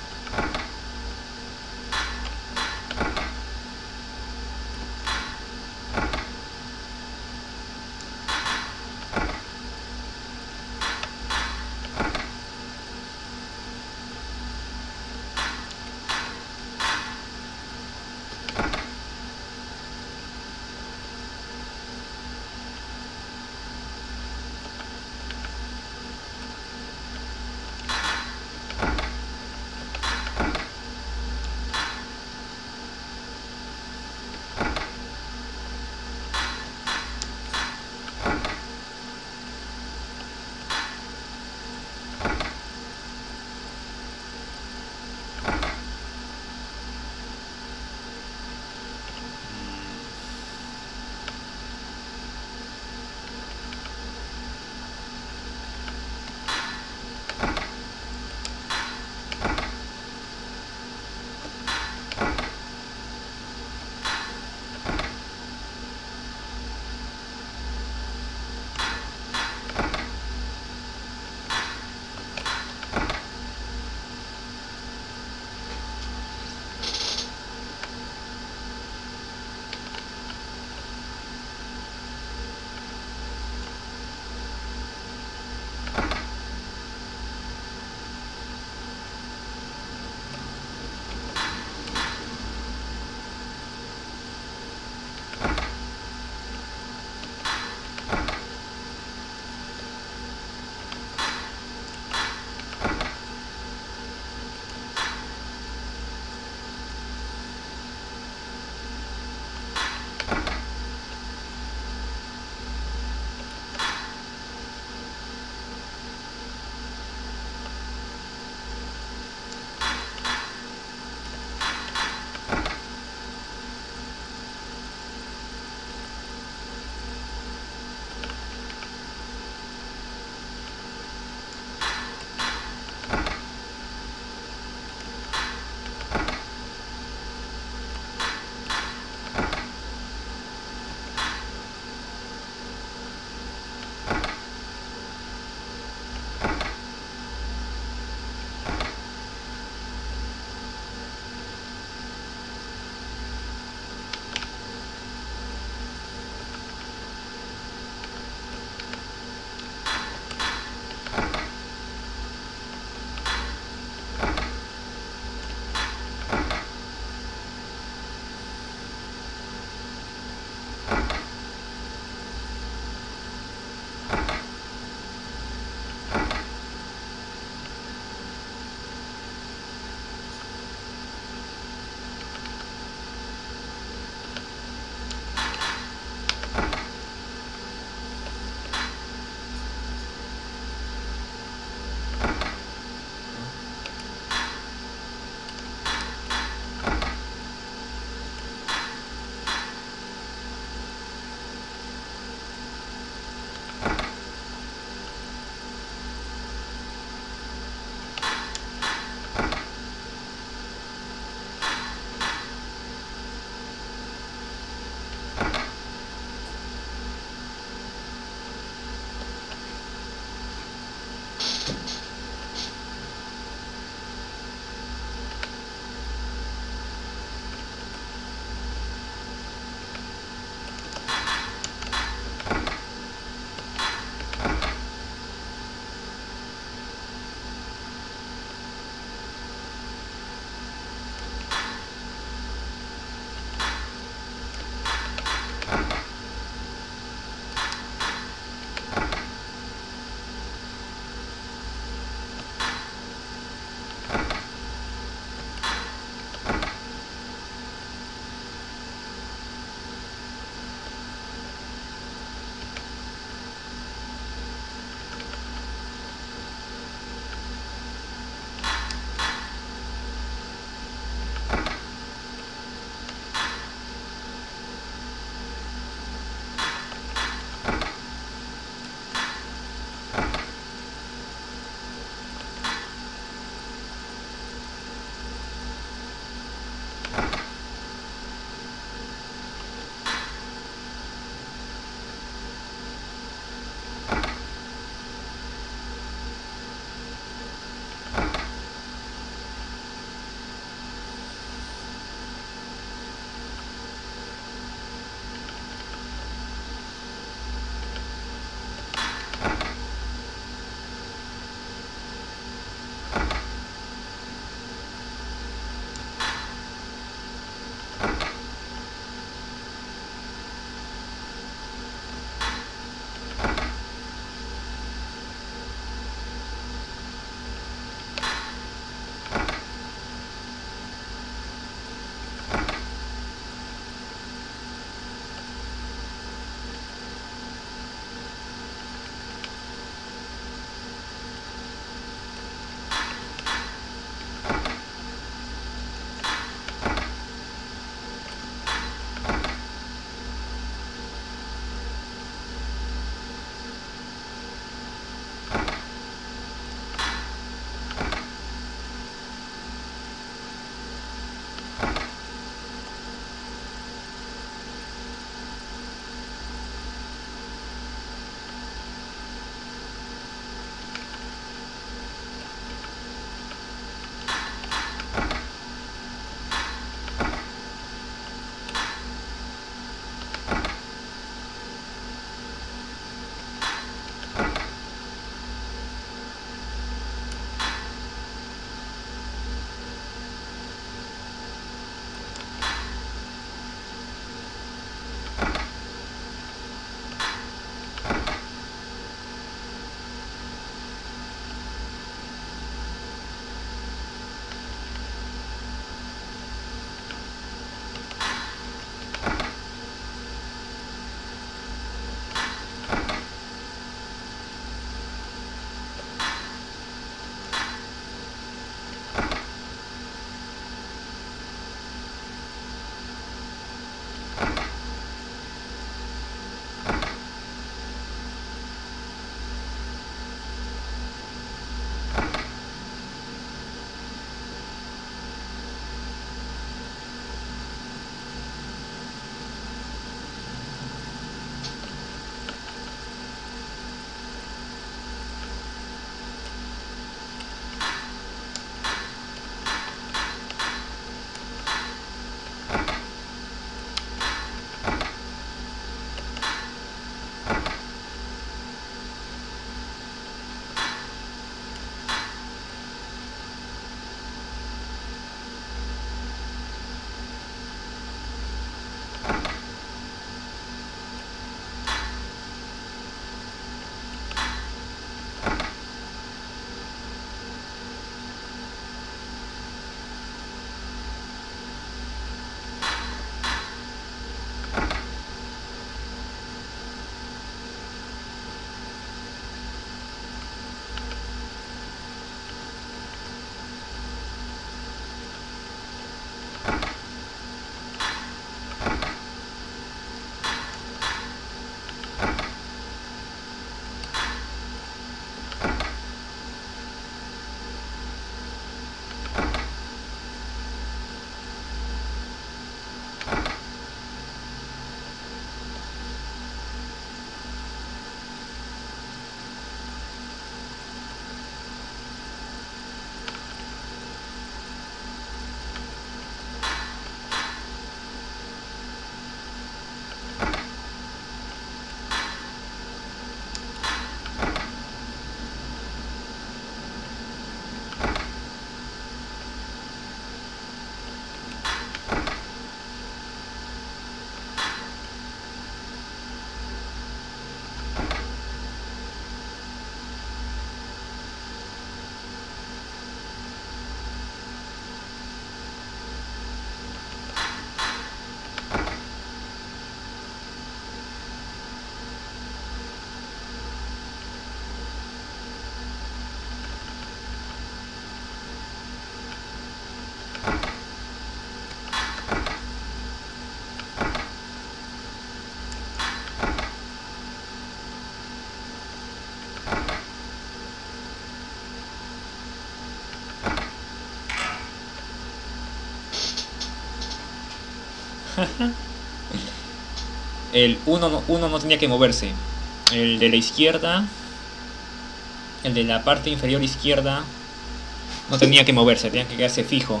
El uno no, uno no tenía que moverse. El de la izquierda, el de la parte inferior izquierda, no tenía que moverse, tenía que quedarse fijo.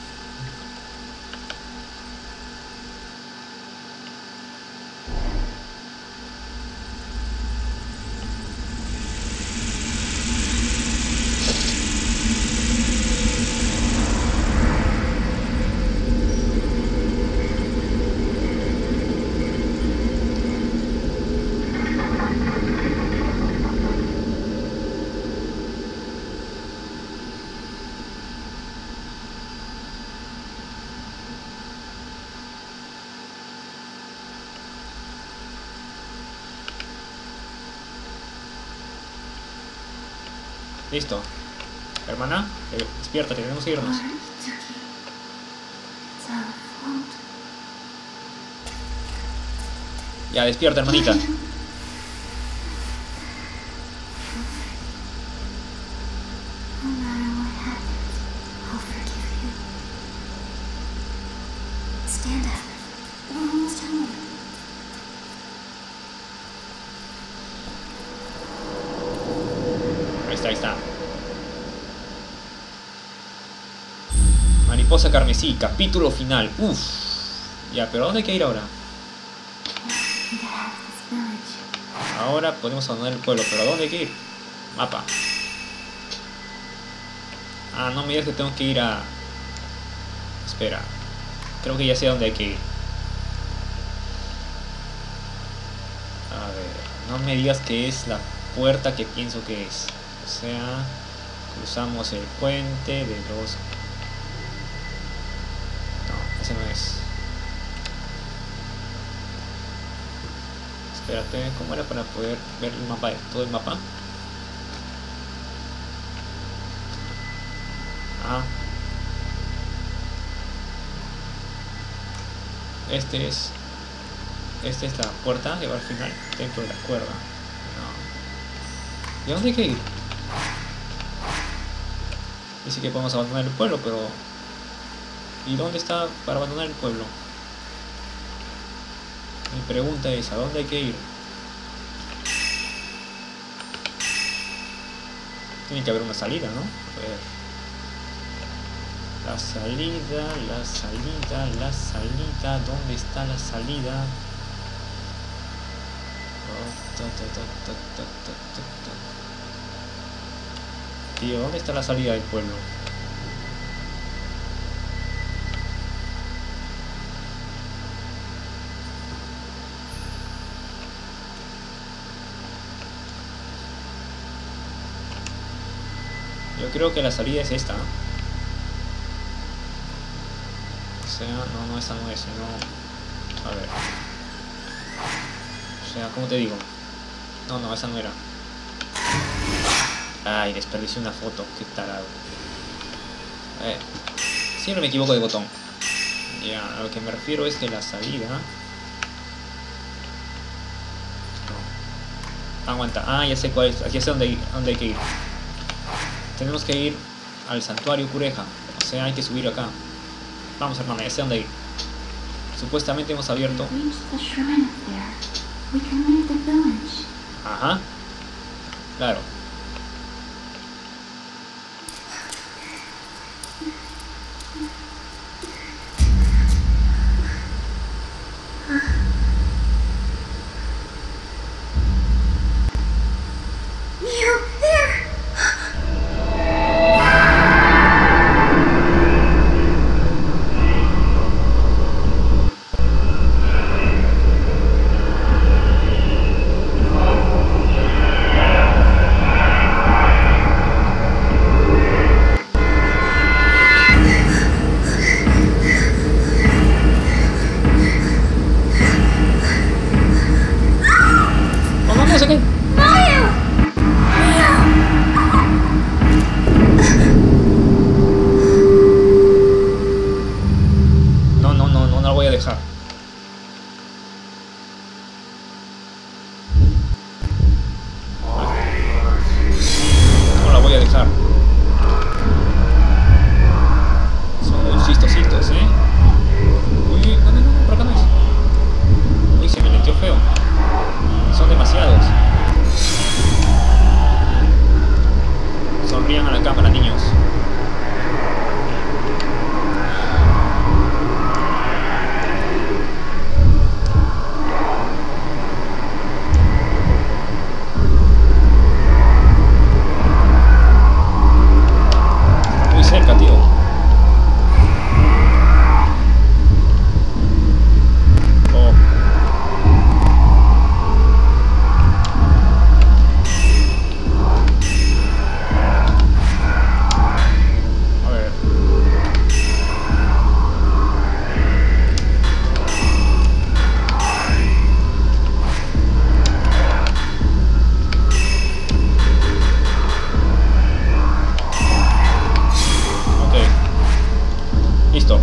Listo. Hermana, eh, despiértate, tenemos que irnos. Ya, despierta, hermanita. Ahí está, ahí está. Mariposa carmesí, capítulo final. Uff. Ya, pero ¿a dónde hay que ir ahora? Ahora podemos abandonar el pueblo, pero ¿a dónde hay que ir? Mapa. Ah, no me digas que tengo que ir a... Espera. Creo que ya sé a dónde hay que ir. A ver, no me digas que es la puerta que pienso que es. O sea, cruzamos el puente de los... No, ese no es. Espérate, ¿cómo era para poder ver el mapa, todo el mapa? Ah. Este es... Esta es la puerta que va al final, dentro de la cuerda. No. ¿Y a dónde hay que ir? Dice que podemos abandonar el pueblo, pero... ¿Y dónde está para abandonar el pueblo? Mi pregunta es, ¿a dónde hay que ir? Tiene que haber una salida, ¿no? A ver. La salida, la salida, la salida. ¿Dónde está la salida? Oh, ta, ta, ta, ta, ta, ta, ta, ta. Tío, ¿dónde está la salida del pueblo? Yo creo que la salida es esta, ¿no? O sea, no, no, esa no es, no. A ver. O sea, ¿cómo te digo? No, no, esa no era. Ay, desperdicié una foto, qué tarado. Eh, siempre me equivoco de botón. Ya, a lo que me refiero es que la salida... No. Aguanta, ah, ya sé cuál es, ya sé dónde, dónde hay que ir. Tenemos que ir al santuario Cureja. O sea, hay que subir acá. Vamos, hermana, ya sé dónde ir. Supuestamente hemos abierto... Ajá. Claro. Son muy chistositos, ¿eh? Uy, no, no, no, por acá no Vean a la cámara, niños. Está muy cerca, tío. Oh. A ver. Ok. Listo.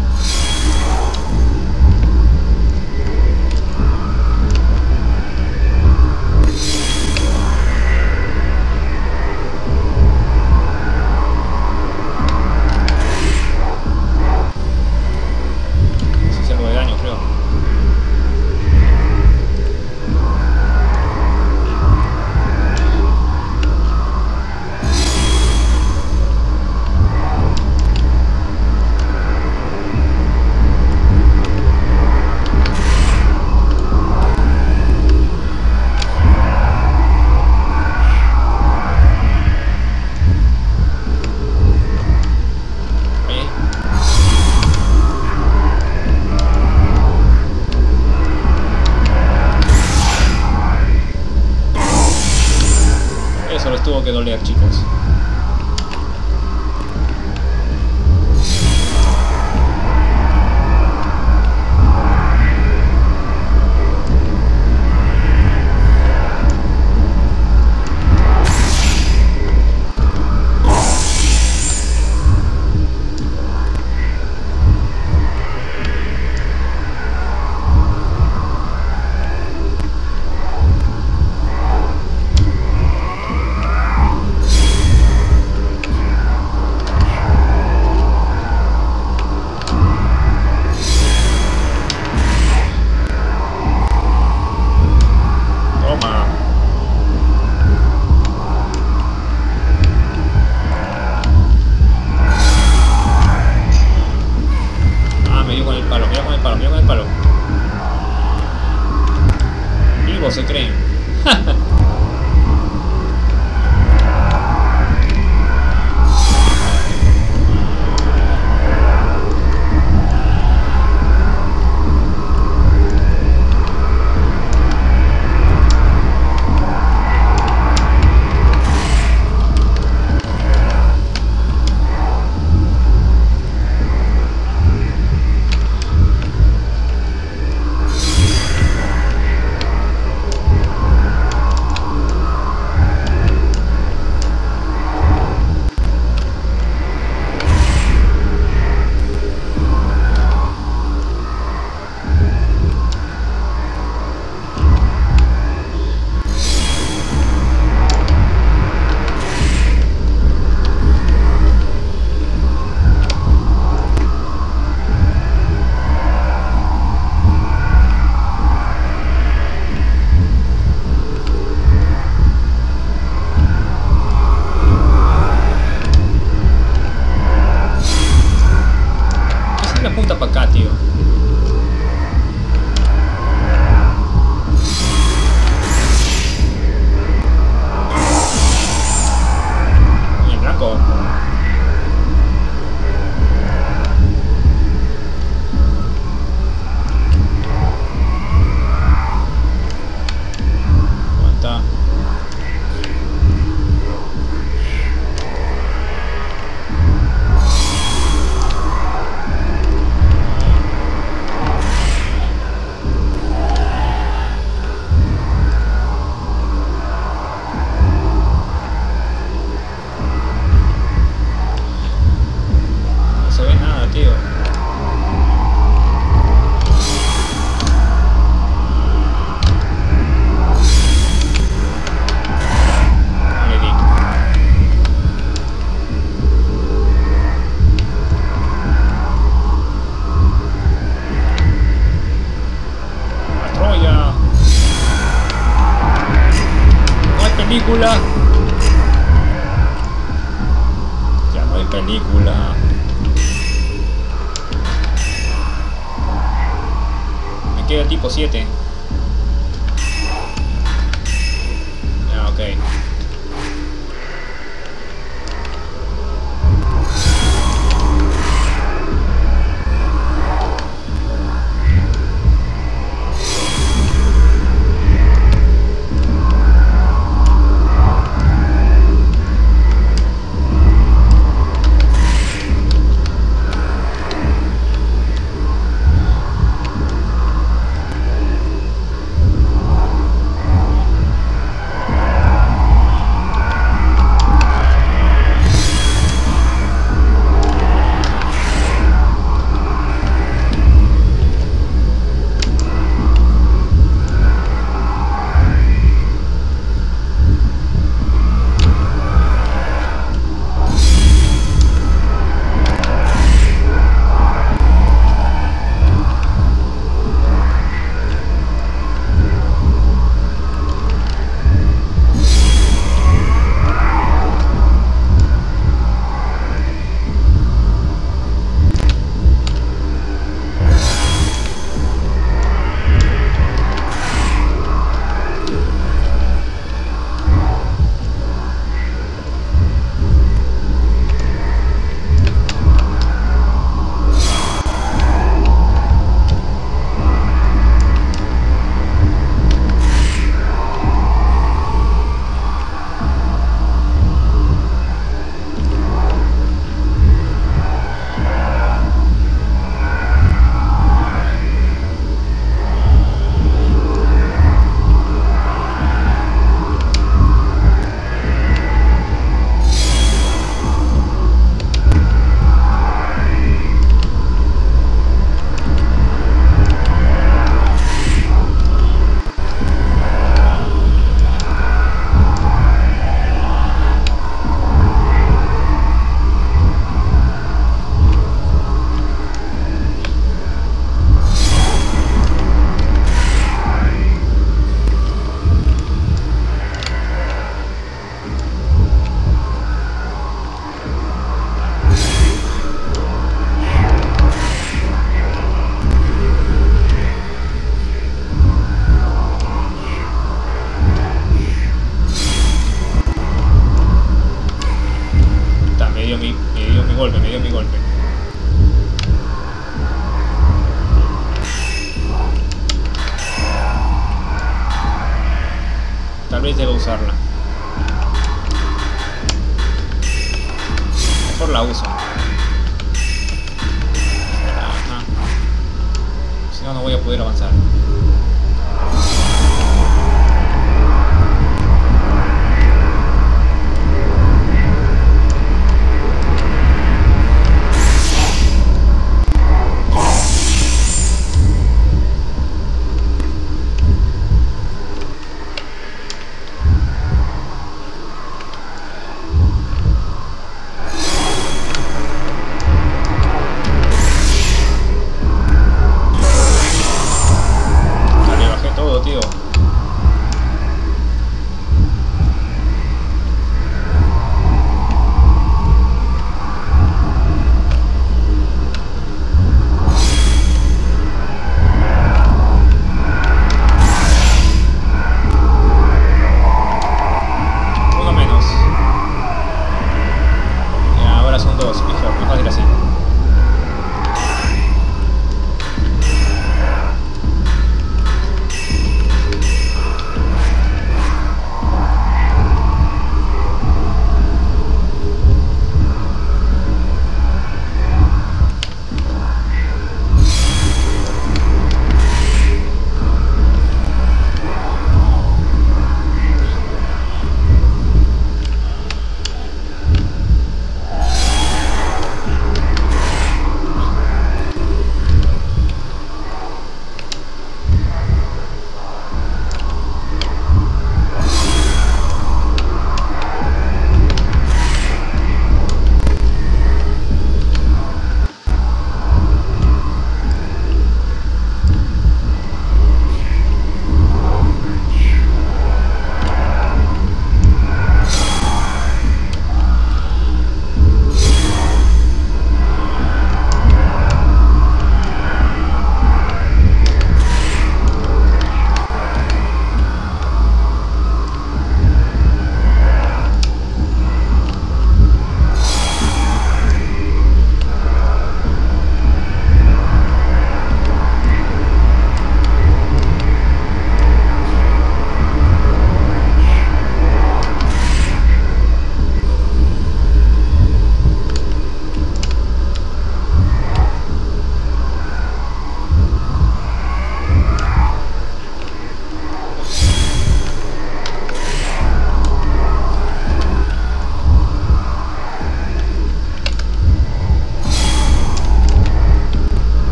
Eso es algo de daño, creo. Ahí. Eso les tuvo que doler, chicos. Toma. Ah, me dio con el palo, me dio con el palo, me dio con el palo. Vivos se creen. tipo siete. Ya, ok. Tal vez deba usarla. Mejor la uso. Ajá. Si no, no voy a poder avanzar.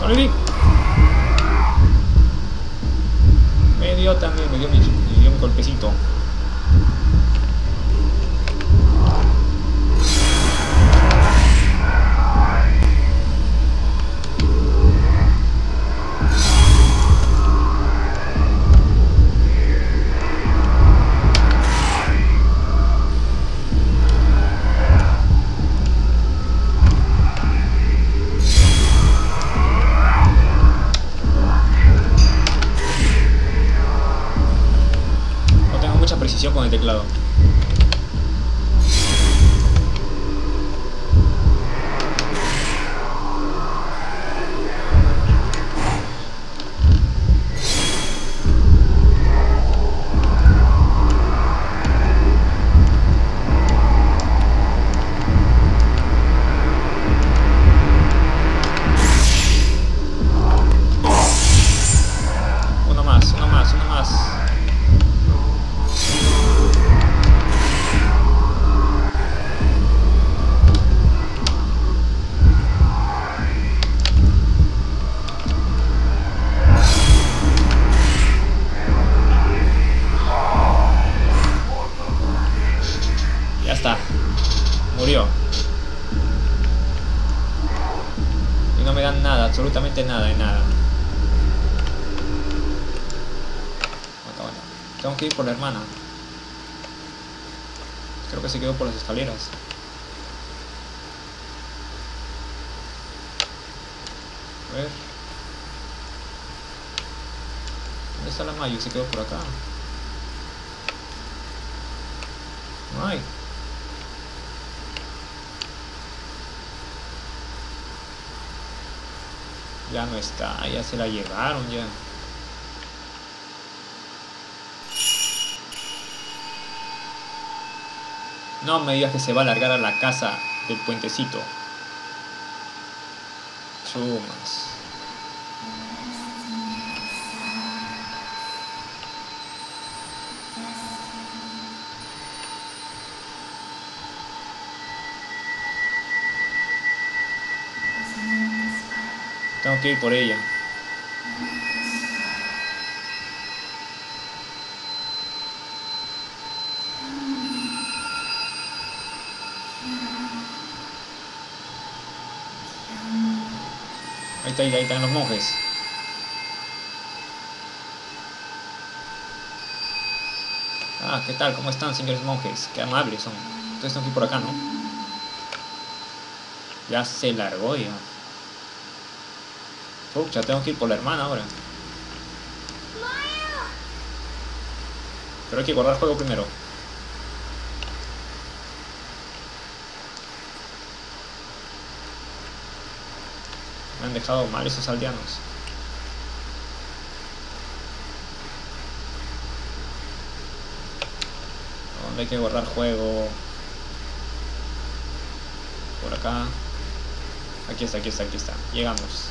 ¡Sobreviví! Me dio también, me dio mi, me dio mi golpecito. Precisión con el teclado. Uno más, uno más, uno más. Ya está. Murió. Y no me dan nada, absolutamente nada de nada. Bueno, bueno. Tengo que ir por la hermana. Creo que se quedó por las escaleras. A ver. ¿Dónde está la Mayu? Se quedó por acá. No hay. Ya no está, ya se la llevaron ya. No me digas que se va a largar a la casa del puentecito. Chumas. Tengo que ir por ella. Ahí está, ahí están los monjes. Ah, ¿qué tal? ¿Cómo están, señores monjes? Qué amables son. Entonces tengo que ir por acá, ¿no? Ya se largó ya. Pucha, tengo que ir por la hermana ahora. Pero hay que guardar el juego primero. Me han dejado mal esos aldeanos. ¿Dónde hay que guardar juego? Por acá. Aquí está, aquí está, aquí está. Llegamos.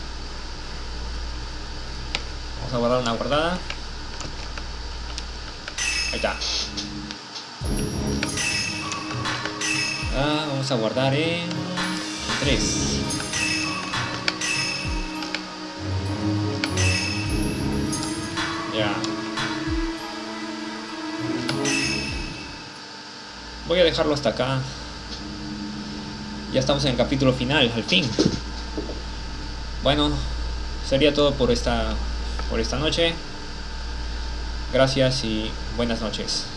Vamos a guardar una guardada. Ahí está. Ah, vamos a guardar en tres. Ya. Voy a dejarlo hasta acá. Ya estamos en el capítulo final, al fin. Bueno, sería todo por esta, por esta noche. Gracias y buenas noches.